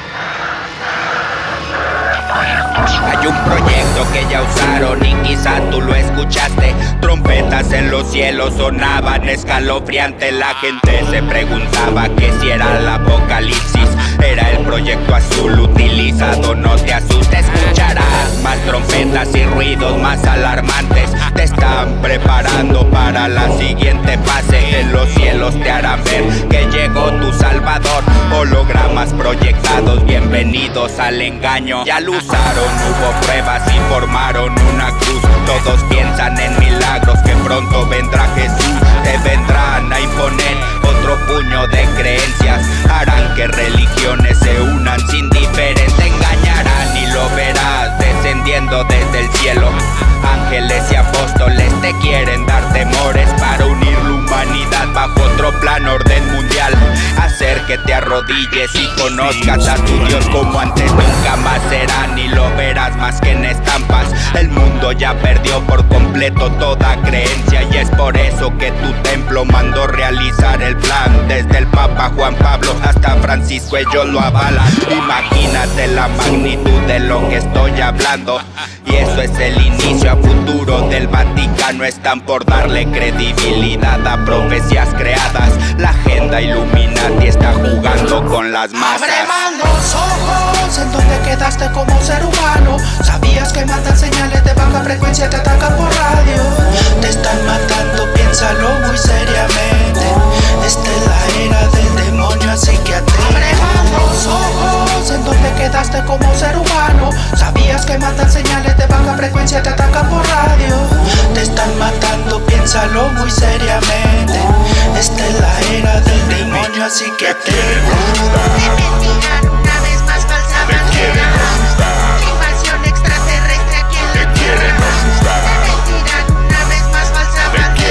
El proyecto azul. Hay un proyecto que ya usaron y quizá tú lo escuchaste. Trompetas en los cielos sonaban escalofriante. La gente se preguntaba que si era el apocalipsis. Era el proyecto azul utilizado, no te asustes. Escucharás más trompetas y ruidos más alarmantes. Te están preparando para la siguiente fase. En los cielos te harán ver que llegó tu salvador. Hologramas proyectados, bienvenidos al engaño. Ya lo usaron, hubo pruebas y formaron una cruz. Todos piensan en milagros, que pronto vendrá Jesús. Te vendrán a imponer otro puño de creencias. Harán que religiones se unan sin diferencia. Te engañarán y lo verás descendiendo desde el cielo. Ángeles y apóstoles te quieren dar temores para unir la humanidad bajo otro plan, orden mundial. Hacer que te arrodilles y conozcas a tu Dios como antes nunca más serán. Y lo verás más que en estampas. El mundo ya perdió por completo toda creencia. Y es por eso que tu templo mandó realizar el plan. Desde el Papa Juan Pablo hasta Francisco ellos lo avalan. Imagínate la magnitud de lo que estoy hablando. Y eso es el inicio a futuro del Vaticano. Están por darle credibilidad a profecías creadas. La agenda Illuminati está jugando con las masas. Abre más los ojos, en donde quedaste como ser humano. Sabías que mandan señales de baja frecuencia, te atacan por radio. Te están matando, piénsalo muy seriamente. Esta es la era del demonio, así que atrévete. Abre más los ojos, en donde quedaste como ser humano. Sabías que mandan señales de baja frecuencia, te atacan por radio. Te están matando, piénsalo muy seriamente. Esta es la era del demonio, así que atrévete. Te mentirán una vez más falsamente. Invasión extraterrestre aquí en la tierra. Te mentirán una vez más falsamente.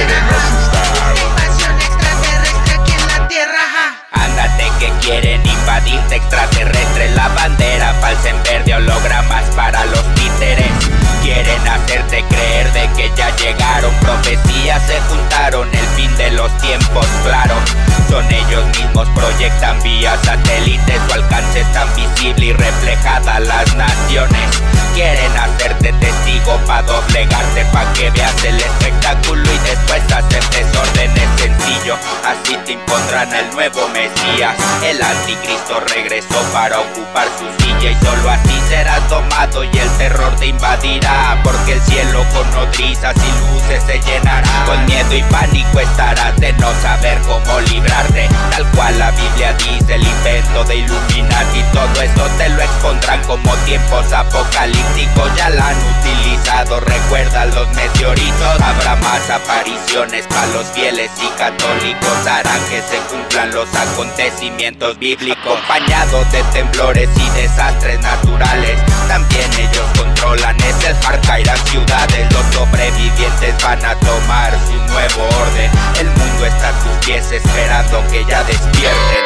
Invasión extraterrestre aquí en la tierra. Ándate que quieren invadirte extraterrestres. La bandera falsa en verde, hologramas para los títeres. Quieren hacerte creer de que ya llegaron. Profecías se juntaron, el fin de los tiempos, claro. Son ellos mismos, proyectan vía satélite. Su alcance es tan visible y reflejada a las naciones. Quieren hacerte testigo pa' doblegarte, pa' que veas el espectáculo y después hacer desorden. Es sencillo, así te impondrán al nuevo Mesías. El anticristo regresó para ocupar su silla y solo así serás domado y el terror te invadirá. Porque el cielo con nodrizas y luces se llenará. Con miedo y pánico estarás de no saber cómo librarte. Tal cual la Biblia dice, el invento de Illuminati. Todo esto te lo expondrán como tiempos apocalípticos. Ya la han utilizado, recuerda los meteoritos. Habrá más apariciones para los fieles y católicos. Harán que se cumplan los acontecimientos bíblicos. Acompañados de temblores y desastres naturales. También ellos controlan, es el hard, caerán ciudades. Los sobrevivientes van a tomar su nuevo orden. El mundo está a tus pies esperando que ya despierten.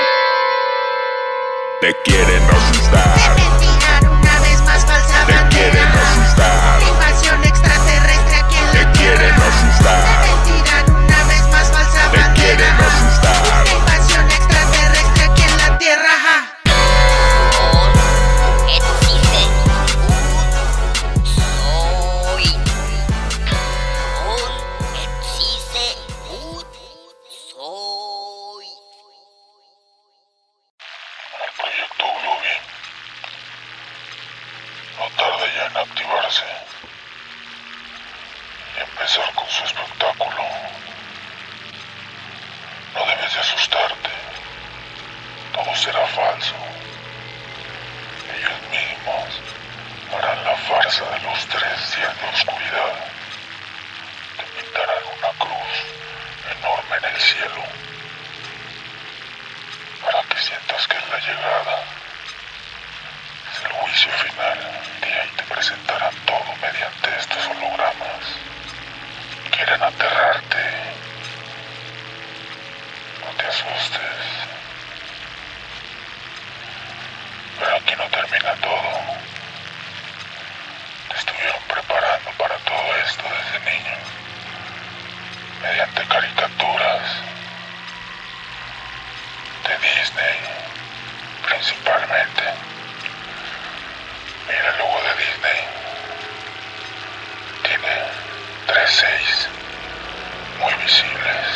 Te quieren asustar. Te mentirán una vez más falsa Te bandera. quieren asustar. Invasión extraterrestre aquí en la Te tierra. quieren asustar. Te mentirán una vez más falsa Te bandera. quieren asustar. Invasión extraterrestre. será falso. Ellos mismos harán la farsa de los tres días de oscuridad. Te pintarán una cruz enorme en el cielo para que sientas que es la llegada. Es el juicio final, día, y te presentarán todo mediante estos hologramas. Quieren aterrarte. No te asustes. Pero aquí no termina todo. Te estuvieron preparando para todo esto desde niño, mediante caricaturas de Disney, principalmente. Mira el logo de Disney. Tiene tres seis muy visibles.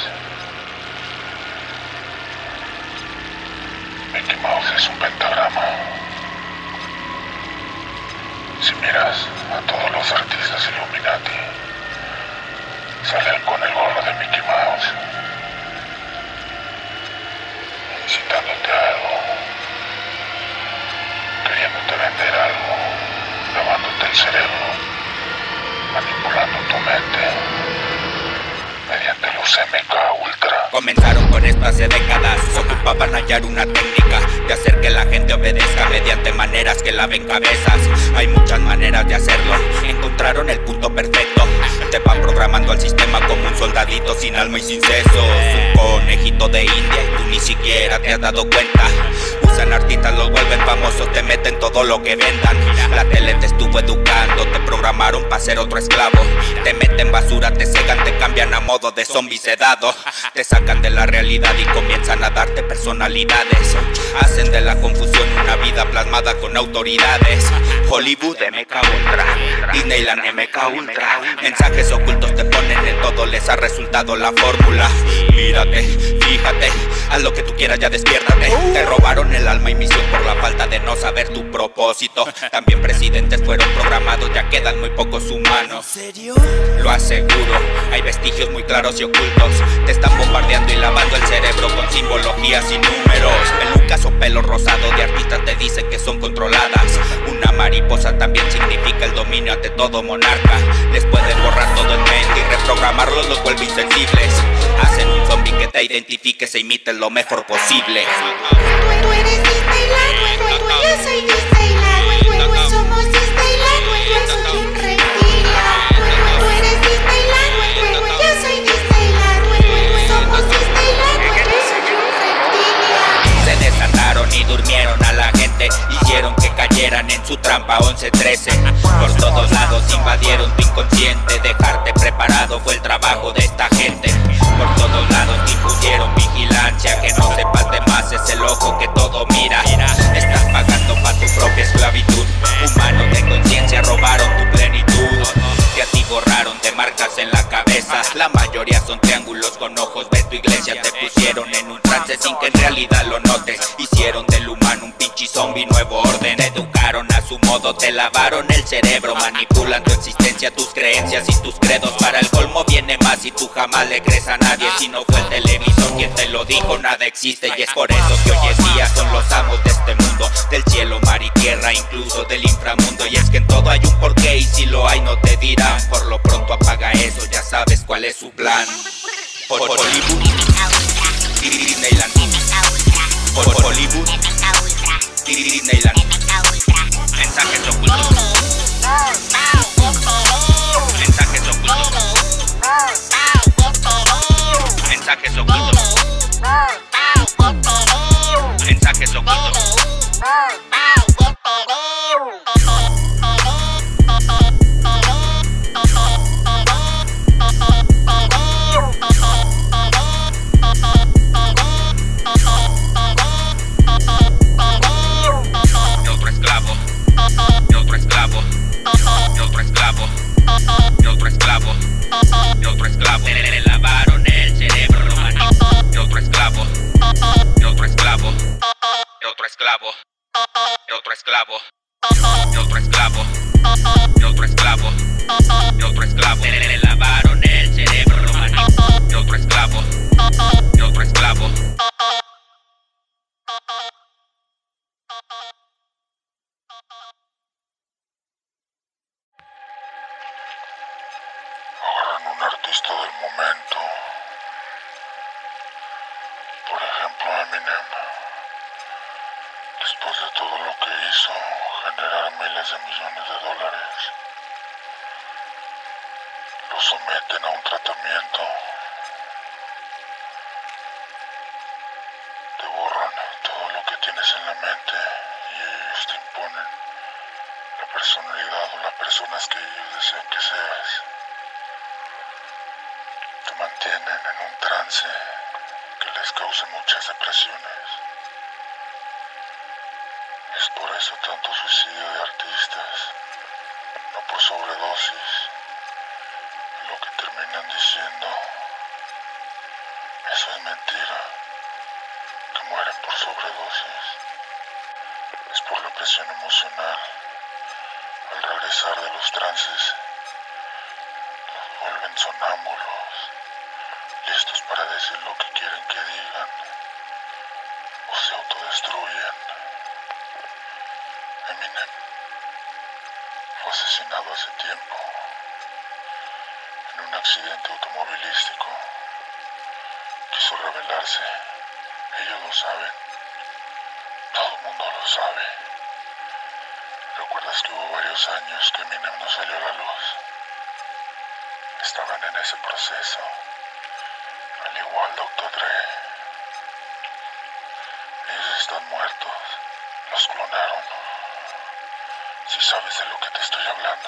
Mickey Mouse es un pentagrama. Si miras a todos los artistas Illuminati, salen con el gorro de Mickey Mouse, incitándote a algo, queriéndote vender algo, lavándote el cerebro, manipulando tu mente mediante los M K Ultra. Comenzaron con esto hace décadas. Ocupaban hallar una técnica de hacer que la gente obedezca mediante maneras que laven cabezas. Hay muchas maneras de hacerlo. Encontraron el punto perfecto. Te van programando al sistema como un soldadito sin alma y sin sesos. Un conejito de India y tú ni siquiera te has dado cuenta. Usan artistas, los vuelven famosos, te meten todo lo que vendan. La tele te estuvo educando, te programaron para ser otro esclavo. Te meten basura, te cegan, te cambian a modo de zombie sedado. Te sacan de la realidad y comienzan a darte personalidades. Hacen de la confusión una vida plasmada con autoridades. Hollywood M K Ultra, Disneyland M K Ultra. Mensajes ocultos te ponen en todo, les ha resultado la fórmula. Mírate, fíjate, haz lo que tú quieras, ya despiértate. Te robaron el alma y misión por la falta de no saber tu propósito. También presidentes fueron programados, ya quedan muy pocos humanos. ¿En serio? Lo aseguro, hay vestigios muy claros y ocultos. Te están bombardeando y lavando el cerebro con simbologías y números. Pelucas o pelo rosado de artistas te dicen que son controladas. Una mariposa también significa el dominio ante todo monarca. Les pueden borrar todo en mente y reprogramarlos los vuelve insensibles. Hacen un zombie que te identifique, se imite lo mejor posible. Tú eres Disneyland, yo soy Disneyland, somos Disneyland, yo soy un reptiliano. Tú eres Disneyland, yo soy Disneyland, somos Disneyland, yo soy un reptiliano. Se desataron y durmieron a la gente, hicieron que cayeran en su trampa once trece. Por todos lados invadieron tu inconsciente, dejarte preparado fue el trabajo de esta gente. Por todos lados te impusieron vigilancia, que no sepas de más es el ojo que todo mira. Estás pagando pa' tu propia esclavitud. Humanos de conciencia robaron tu plenitud. Que a ti borraron de marcas en la cabeza. La mayoría son triángulos con ojos de tu iglesia. Te pusieron en un trance sin que en realidad lo notes. Hicieron del humano un pinche zombie nuevo orden. Te educaron a su modo, te lavaron el cerebro. Manipulan tu existencia, tus creencias y tus credos. Para el colmo viene más y tú jamás le crees a nadie. Si no fue el televisor quien te lo dijo, nada existe. Y es por eso que hoy en día son los amos de este mundo, del cielo, mar y tierra, incluso del inframundo. Y es que en todo hay un porqué y si lo hay no te dirán. Por lo pronto apaga eso, ya sabes cuál es su plan. Por Hollywood, Disneyland. Por Hollywood, Disneyland. Mensajes ocultos. Mensajes ocultos. Mensajes ocultos. Mensajes ocultos. Esclavo, y otro esclavo, y otro esclavo, y otro esclavo, y otro esclavo. Le, le lavaron el cerebro, y otro esclavo, y otro esclavo. Eminem, después de todo lo que hizo, generar miles de millones de dólares, lo someten a un tratamiento, te borran todo lo que tienes en la mente y ellos te imponen la personalidad o las personas que ellos desean que seas. Te mantienen en un trance que les causa muchas depresiones. Es por eso tanto suicidio de artistas, no por sobredosis. Lo que terminan diciendo, eso es mentira, que mueren por sobredosis. Es por la presión emocional. Al regresar de los trances, los vuelven sonámbulos, listos para decir lo que quieren que digan, o se autodestruyen. Eminem fue asesinado hace tiempo en un accidente automovilístico. Quiso rebelarse. Ellos lo saben. Todo el mundo lo sabe. ¿Recuerdas que hubo varios años que Eminem no salió a la luz? Estaban en ese proceso. Al igual doctor Dre. Ellos están muertos. Los clonaron. ¿Sí sabes de lo que te estoy hablando?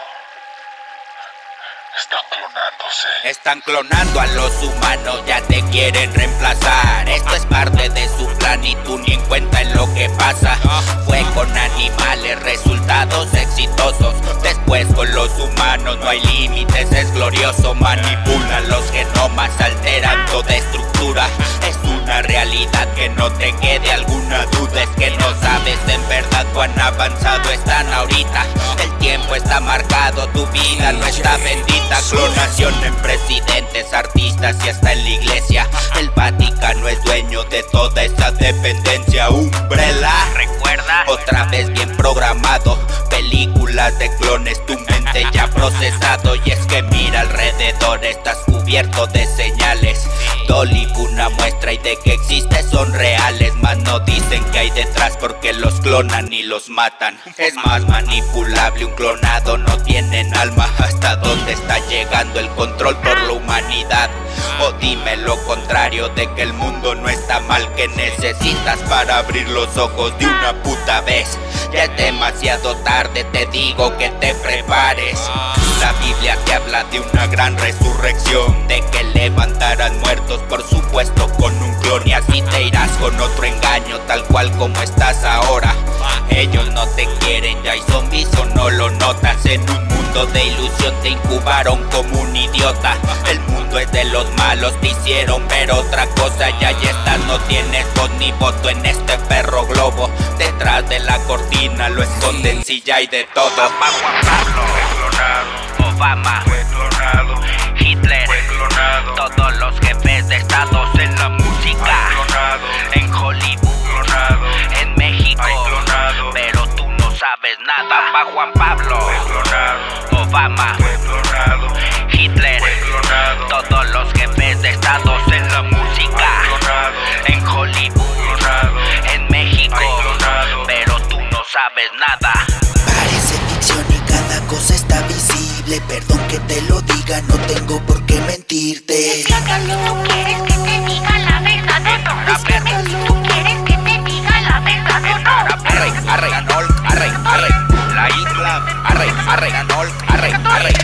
Están clonándose. Están clonando a los humanos, ya te quieren reemplazar. Esto es parte de su plan y tú ni en cuenta en lo que pasa. Fue con animales, resultados exitosos. Después con los humanos no hay límites, es glorioso. Manipulan los genomas, alteran toda estructura. Es una realidad que no te quede alguna duda. Es que no sabes en verdad cuán avanzado están ahorita. El tiempo está marcado, tu vida no está bendita. Clonación en presidentes, artistas y hasta en la iglesia. El Vaticano es dueño de toda esa dependencia. Umbrella, recuerda, otra vez bien programado. Películas de clones, tu mente ya procesado. Y es que mira alrededor, estás cubierto de señales. Dolly, una muestra y de que existe son reales. Más no dicen que hay detrás porque los clonan y los matan. Es más manipulable, un clonado no tienen alma. ¿Hasta dónde está llegando el control por la humanidad? O dime lo contrario, de que el mundo no está mal. Que necesitas para abrir los ojos de una puta vez. Ya es demasiado tarde, te digo que te prepares. La Biblia te habla de una gran resurrección, de que levantarán muertos, por supuesto con un clon. Y así te irás con otro engaño, tal cual como estás ahora. Ellos no te quieren, ya hay zombies o no lo notas. En un mundo de ilusión te incubaron como un idiota. El mundo es de los malos, te hicieron ver otra cosa. Ya ya estás, no tienes voz ni voto en este perro globo. Detrás de la cortina lo esconden si ya hay de todo. Juan Pablo fue clonado, Obama fue clonado, Hitler fue clonado, todos los jefes de estados en la música, clonado, en Hollywood, clonado, en México, clonado, pero tú no sabes nada. Papá Juan Pablo fue clonado, Obama fue clonado, Hitler fue clonado, todos los jefes de estados en la música, clonado, en Hollywood, clonado, en México, clonado, pero tú no sabes nada. Parece ficción y cada cosa está visible. Perdón que te lo diga, no tengo por qué mentirte. Es que acaso tú quieres que te diga la verdad o no. Es que me- tú quieres que te diga la verdad o no. Arre, arre, anol, arre, arre. La isla, arre, arre, anol, arre, arre.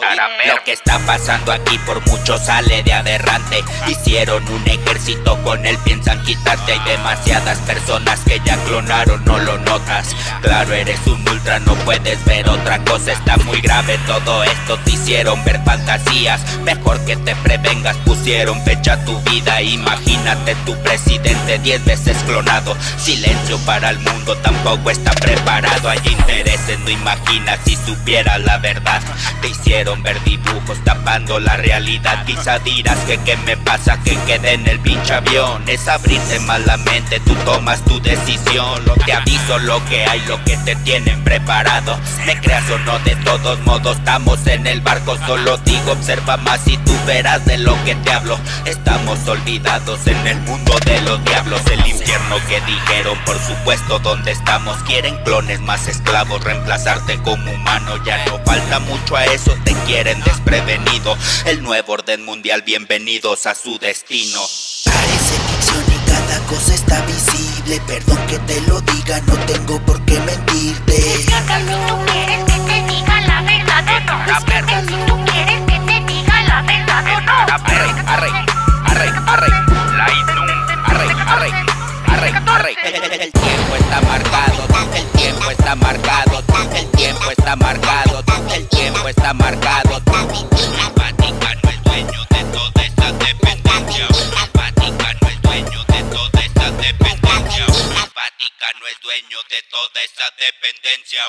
Lo que está pasando aquí por mucho sale de aberrante. Hicieron un ejército con él, piensan quitarte. Hay demasiadas personas que ya clonaron, no lo notas. Claro, eres un ultra, no puedes ver otra cosa. Está muy grave todo esto, te hicieron ver fantasías. Mejor que te prevengas, pusieron fecha a tu vida. Imagínate tu presidente diez veces clonado. Silencio para el mundo, tampoco está preparado. Hay intereses, no imaginas si supieras la verdad. Te hicieron ver dibujos tapando la realidad. Quizá dirás que qué me pasa, que quede en el pinche avión. Es abrirte más la mente, tú tomas tu decisión. Lo te aviso lo que hay, lo que te tienen preparado. Me creas o no, de todos modos estamos en el barco. Solo digo, observa más y tú verás de lo que te hablo. Estamos olvidados en el mundo de los diablos. El infierno que dijeron, por supuesto, ¿dónde estamos? Quieren clones más esclavos, reemplazarte como humano. Ya no falta mucho a eso, te quieren desprevenido. El nuevo orden mundial, bienvenidos a su destino. Parece ficción y cada cosa está visible. Perdón que te lo diga, no tengo por qué mentirte. Es que acaso tú quieres que te diga la verdad o no. Es que acaso tú quieres que te diga la verdad o no. Arre, arre, arre, arre, la idum, arre, arre, arre, arre. El, el tiempo está marcado, el tiempo está marcado, el tiempo está marcado, el tiempo está marcado. El Vaticano es dueño de toda esta dependencia. El Vaticano es dueño de toda esta dependencia. El Vaticano es dueño de toda esta dependencia.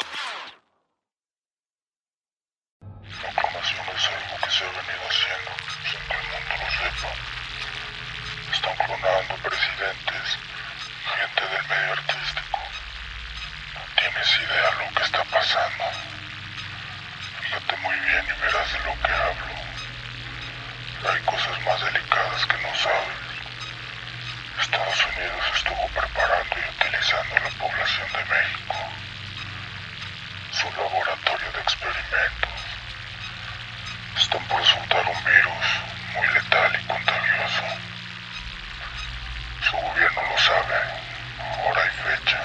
La clonación es algo que se ha venido haciendo sin que el mundo lo sepa. Están clonando presidentes, gente del medio artístico. No tienes idea de lo que está pasando. Fíjate muy bien y verás de lo que hablo. Hay cosas más delicadas que no sabes. Estados Unidos estuvo preparando y utilizando a la población de México. Su laboratorio de experimentos. Están por soltar un virus muy letal y contagioso. Su gobierno lo sabe, hora y fecha.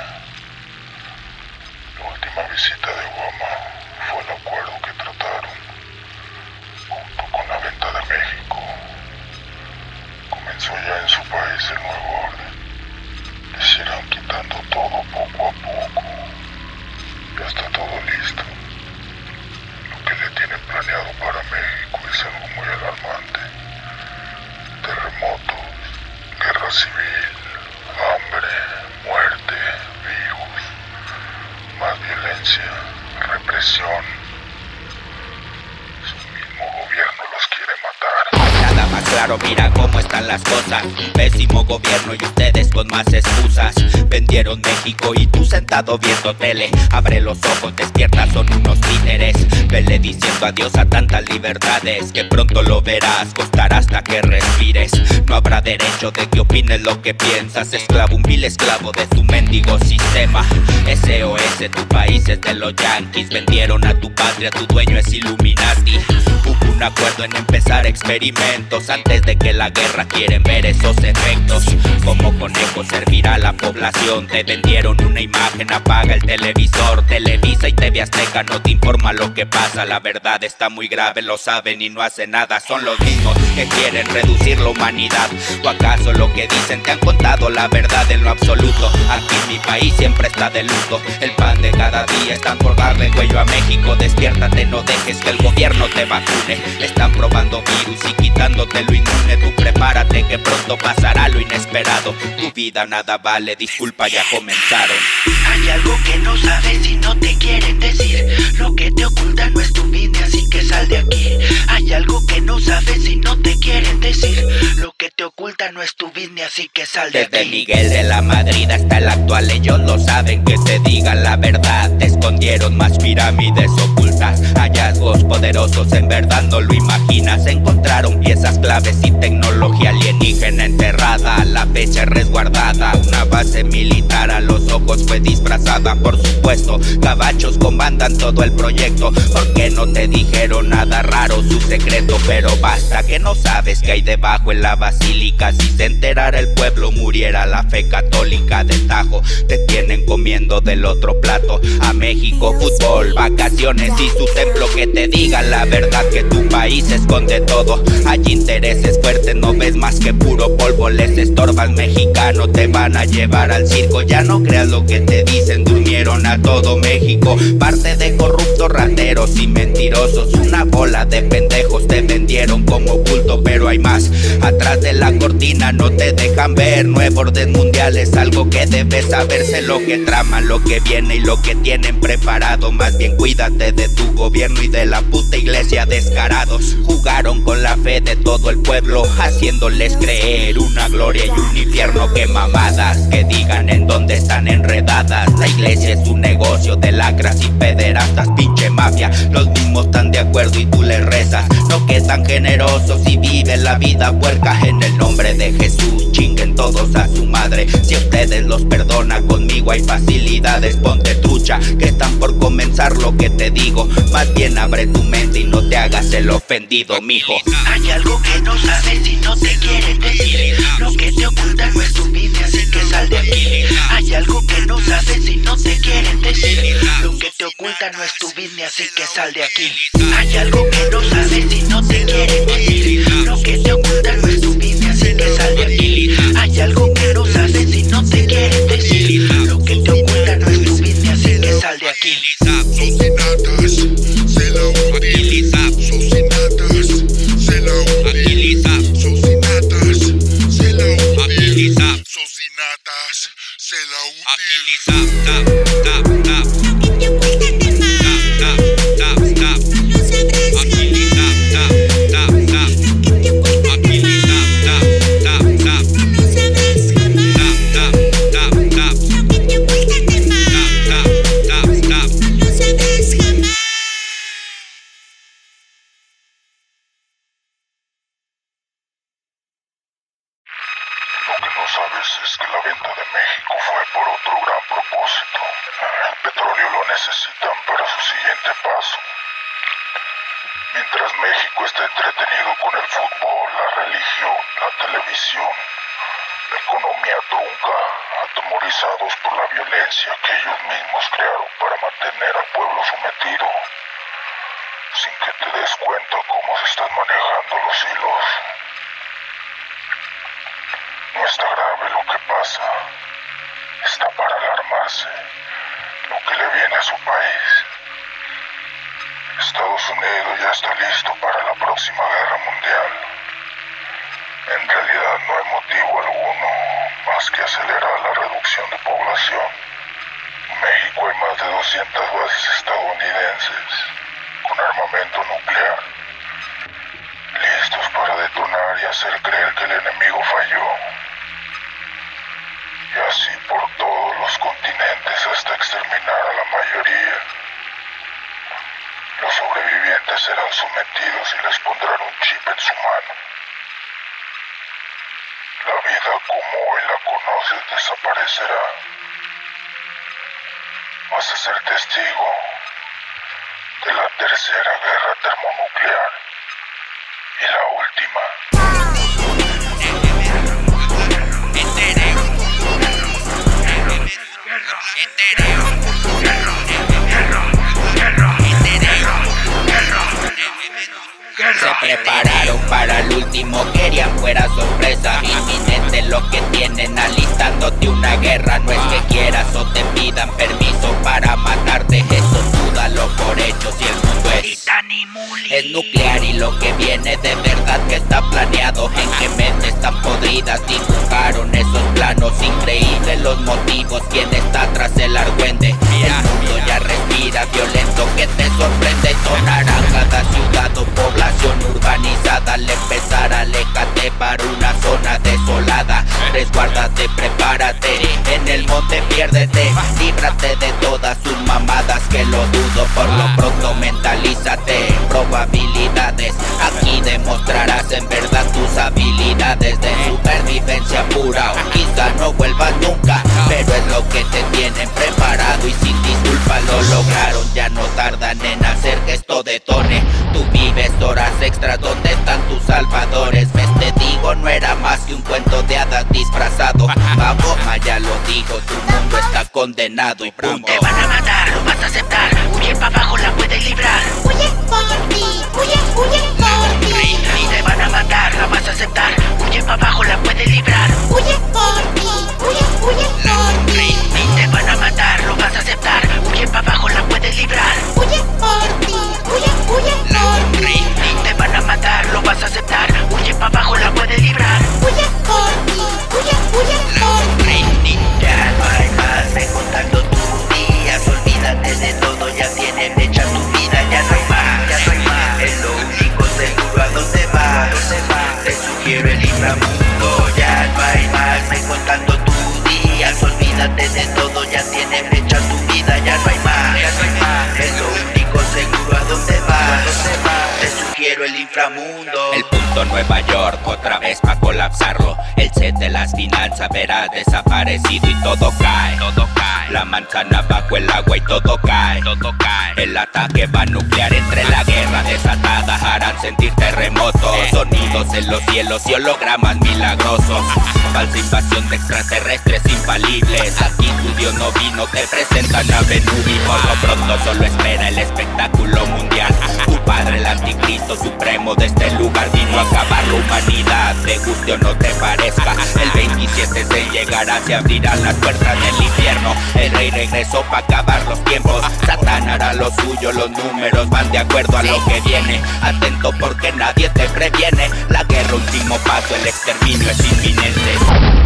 La última visita de Obama fue el acuerdo que trataron, junto con la venta de México. Comenzó ya en su país el nuevo orden. Les irán quitando todo poco a poco. Ya está todo listo. Lo que le tienen planeado para México es algo muy alarmante. Terremotos, guerra civil, hambre, muerte, virus, más violencia, represión. Su mismo gobierno los quiere matar. Nada más claro, mira cómo están las cosas. Un pésimo gobierno y ustedes con más excusas. Vendieron México y tú sentado viendo tele. Abre los ojos, despierta, son unos títeres. Vele diciendo adiós a tantas libertades, que pronto lo verás, costará hasta que respires. No habrá derecho de que opines lo que piensas. Esclavo, un vil esclavo de tu mendigo sistema. S O S, tu país es de los yanquis. Vendieron a tu patria, tu dueño es Illuminati. Hubo un acuerdo en empezar experimentos. Antes de que la guerra quieren ver esos efectos. Como conejo servirá a la población. Te vendieron una imagen, apaga el televisor. Televisa y T V Azteca no te informa lo que pasa. La verdad está muy grave, lo saben y no hacen nada. Son los mismos que quieren reducir la humanidad. ¿O acaso lo que dicen te han contado la verdad en lo absoluto? Aquí en mi país siempre está de luto. El pan de cada día están por darle cuello a México. Despiértate, no dejes que el gobierno te vacune. Están probando virus y quitándote lo inmune. Tú prepárate que pronto pasará lo inesperado. Tu vida nada vale, disculpa, ya comenzaron. Hay algo que no sabes y no te quieren decir. Lo que te ocultan no es tu vida, así que sal de aquí. Hay algo que no sabes y no te quieren decir. Lo que te ocultan no es tu business, así que sal de Desde aquí. Miguel de la Madrid hasta el actual, ellos lo saben, que te digan la verdad. Te escondieron más pirámides ocultas, hallazgos poderosos, en verdad no lo imaginas. Encontraron piezas claves y tecnología alienígena enterrada. La fecha es resguardada, una base militar a los ojos fue disfrazada. Por supuesto, gabachos comandan todo el proyecto. Porque no te dijeron nada raro, su secreto. Pero basta, que no sabes que hay debajo en la basílica. Si se enterara el pueblo, muriera la fe católica. De tajo te tienen comiendo del otro plato. A México, fútbol, vacaciones y su templo. Que te digan la verdad, que tu país esconde todo. Hay intereses fuertes, no ves más que puro polvo. Les estorbas, mexicano, te van a llevar al circo. Ya no creas lo que te dicen, durmieron a todo México. Parte de corruptos, rateros y mentirosos. Una bola de pendejos te vendieron como culto, pero hay más. Atrás de la cortina no te dejan ver. Nuevo orden mundial es algo que debes saberse. Lo que traman, lo que viene y lo que tienen preparado. Más bien cuídate de tu gobierno y de la puta iglesia, descarados. Jugaron con la fe de todo el pueblo, haciéndoles creer una gloria y un infierno. Que mamadas, que digan en dónde están enredadas. La iglesia es un negocio de lacras y pederastas, pinche mafia. Los mismos están de acuerdo y tú les rezas. No que tan generosos y viven la vida puerca. En el nombre de Jesús chinguen todos a su madre. Si ustedes ustedes los perdona, conmigo hay facilidades. Ponte trucha, que están por comenzar lo que te digo. Más bien abre tu mente y no te hagas el ofendido, mijo. Hay algo que no sabes y no te quieren decir. Lo que te ocultan no es tu vida, así que sal de aquí. Hay algo que no sabes y no te quieren decir. Lo que te ocultan no es tu vida, así que sal de aquí. Hay algo que no sabes y no te quieren decir. Lo que te ocultan no es tu vida, así que sal de aquí. Hay algo que no sabes y no te quieren decir. Lo que te ocultan no es tu vida, así que sal de aquí. Socinatas, se la utiliza. Socinatas, se la utiliza. Socinatas, se la utiliza. Socinatas, se la utiliza. Lo que no sabes es que la venta de México fue por otro gran propósito. El petróleo lo necesitan para su siguiente paso. Mientras México está entretenido con el fútbol, la religión, la televisión, la economía trunca, atemorizados por la violencia que ellos mismos crearon para mantener al pueblo sometido, sin que te des cuenta cómo se están manejando los hilos. No está grave lo que pasa, está para alarmarse lo que le viene a su país. Estados Unidos ya está listo para la próxima guerra mundial. En realidad no hay motivo alguno más que acelerar la reducción de población. En México hay más de doscientas bases estadounidenses con armamento nuclear, listos para detonar y hacer creer que el enemigo falló. Y así por todos los continentes hasta exterminar a la mayoría. Los sobrevivientes serán sometidos y les pondrán un chip en su mano. La vida como hoy la conoces desaparecerá. Vas a ser testigo de la tercera guerra termonuclear y la última. Se prepararon para el último, querían fuera sorpresa. Inminente lo que tienen, alistándote una guerra. No es que quieras o te pidan permiso para matarte, eso dúdalo por hecho. Si el mundo es, es nuclear y lo que viene de verdad que está planeado. En qué mentes tan podridas dibujaron esos planos. Increíbles los motivos, quién está tras el argüende. El mundo ya respira violento que te sorprende. Sonará cada ciudad o población urbanizada al empezar, aléjate para una zona desolada. Resguárdate, prepárate, en el monte piérdete. Líbrate de todas sus mamadas que lo dudo. Por lo pronto mentalízate en probabilidades. Aquí demostrarás en verdad tus habilidades de supervivencia pura. O quizá no vuelvas nunca, pero es lo que te tienen preparado y sin disculpas lo lograron. Ya no tardan en hacer que esto detone. Tú vives horas extras, ¿dónde están tus salvadores? Ves, te digo, no era más que un cuento de hadas disfrazado. Baboma ya lo dijo, tu mundo está condenado y punto. Te van a matar, lo vas a aceptar. Huye pa' abajo, la puedes librar. Huye por ti, huye, huye por ti. Y te van a matar, la vas a aceptar. Huye pa' abajo, la puedes librar. Huye por ti, huye, huye por ti. Y te van a matar, lo vas a aceptar. Huye pa' abajo, la puedes librar. Huye por ti, huye, huye por ti. Y te van a matar, lo vas a aceptar. Huye pa' abajo, la puedes librar. Huye por ti, huye, huye por ti. Ya no hay más, ve contando tus días. Olvídate de todo, ya tienes hecha tu vida. Ya no hay más, ya no hay más. Es lo único seguro, ¿a dónde vas? Te sugiero el inframundo. Ya no hay más, ve contando tus días. Olvídate de todo, ya tienes hecha tu vida. Ya no hay más, ya no hay más. Es lo único seguro, ¿a dónde vas? Te sugiero el inframundo. El punto Nueva York, otra vez pa' colapsarlo. El set de las finanzas verás desaparecido y todo cae, todo cae. La manzana bajo el agua y todo cae, todo cae. El ataque va nuclear entre la guerra desatada harán sentir terremotos, sonidos en los cielos y hologramas milagrosos. Falsa invasión de extraterrestres infalibles. Aquí tu Dios no vino, te presentan a Benubi. Por lo pronto solo espera el espectáculo mundial. Tu padre el anticristo supremo de este lugar vino a acabar la humanidad, te guste o no te parezca. El veintisiete se llegará, se abrirán las puertas del infierno. El rey regresó para acabar los tiempos. Satán hará lo suyo, los números van de acuerdo a lo que viene. Atento porque nadie te previene. La guerra, último paso, el exterminio es inminente.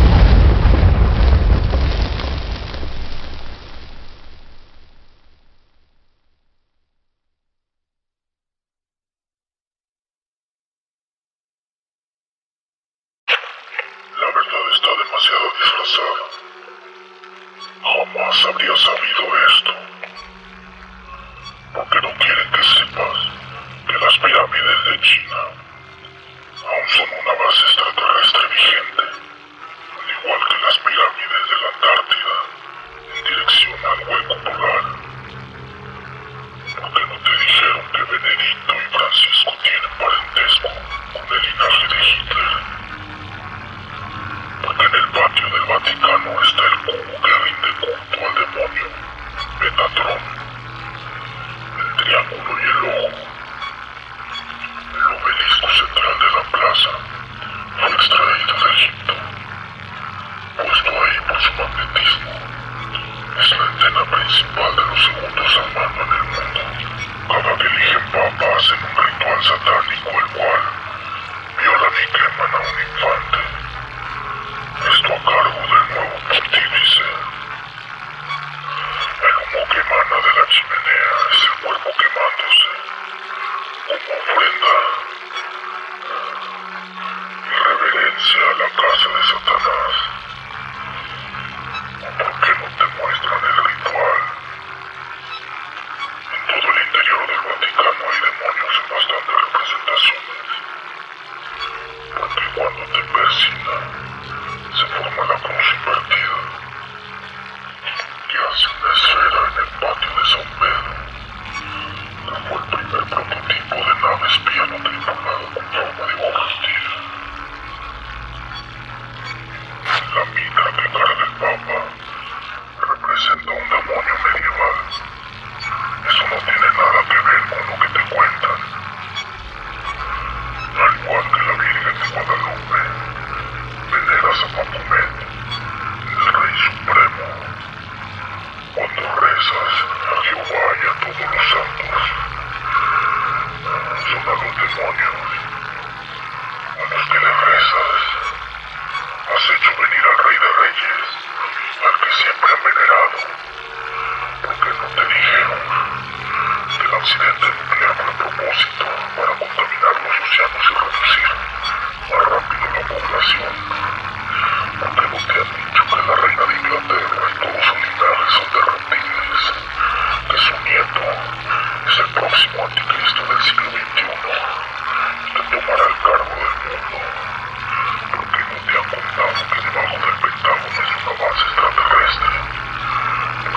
La verdad está demasiado disfrazada. Jamás habría sabido esto. Porque no quieren que sepas que las pirámides de China aún son una base extraterrestre vigente, al igual que las pirámides de la Antártida en dirección al hueco polar. Porque no te dijeron que Benedicto y Francisco tienen parentesco con el linaje de Hitler. Porque en el patio del Vaticano está el cubo que rinde culto al demonio, Metatron, el triángulo y el ojo. El obelisco central de la plaza fue extraído de Egipto, puesto ahí por su magnetismo. Es la antena principal de los segundos al mando en el mundo. Cada que eligen papa hacen un ritual satánico el cual violan y queman a un infante. Esto a cargo del nuevo pontífice. El humo que emana de la chimenea es el cuerpo quemándose, como ofrenda y reverencia a la casa de Satanás. ¿Por qué no te muestran el ritual? En todo el interior del Vaticano hay demonios en bastantes representaciones. Porque cuando te persignan, se forma la cruz invertida, que hace una esfera en el patio de San Pedro, que fue el primer prototipo de nave espía no tripulada con forma de hostil. La mitra que carga el Papa representa un demonio medieval. Eso no tiene nada que ver con lo que te cuentan. Al igual que la Virgen de Guadalupe, veneras a Mahomet, el Rey Supremo. Cuando rezas a Jehová y a todos los santos, son a los demonios a los que le rezas. Has hecho venir al Rey de Reyes, al que siempre han venerado, porque no te dijeron que el accidente nuclear fue a propósito para contaminar los océanos y reducir más rápido la población. Porque no te han dicho que la reina de Inglaterra y todo su linaje son de reptiles, que su nieto es el próximo anticristo del siglo veintiuno y que tomará el cargo del mundo. Porque no te han contado que debajo del Pentágono es una base extraterrestre,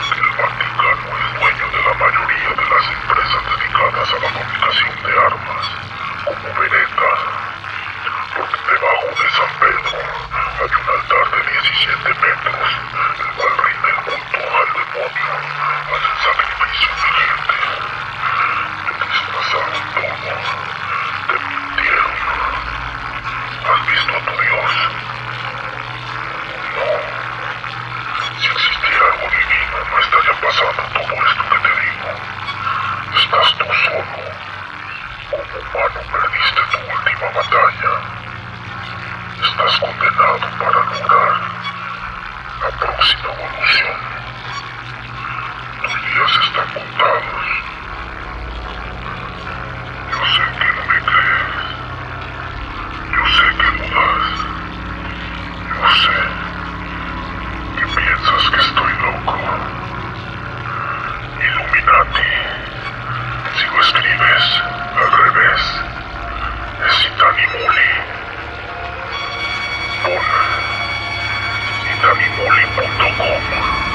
danimoli punto com.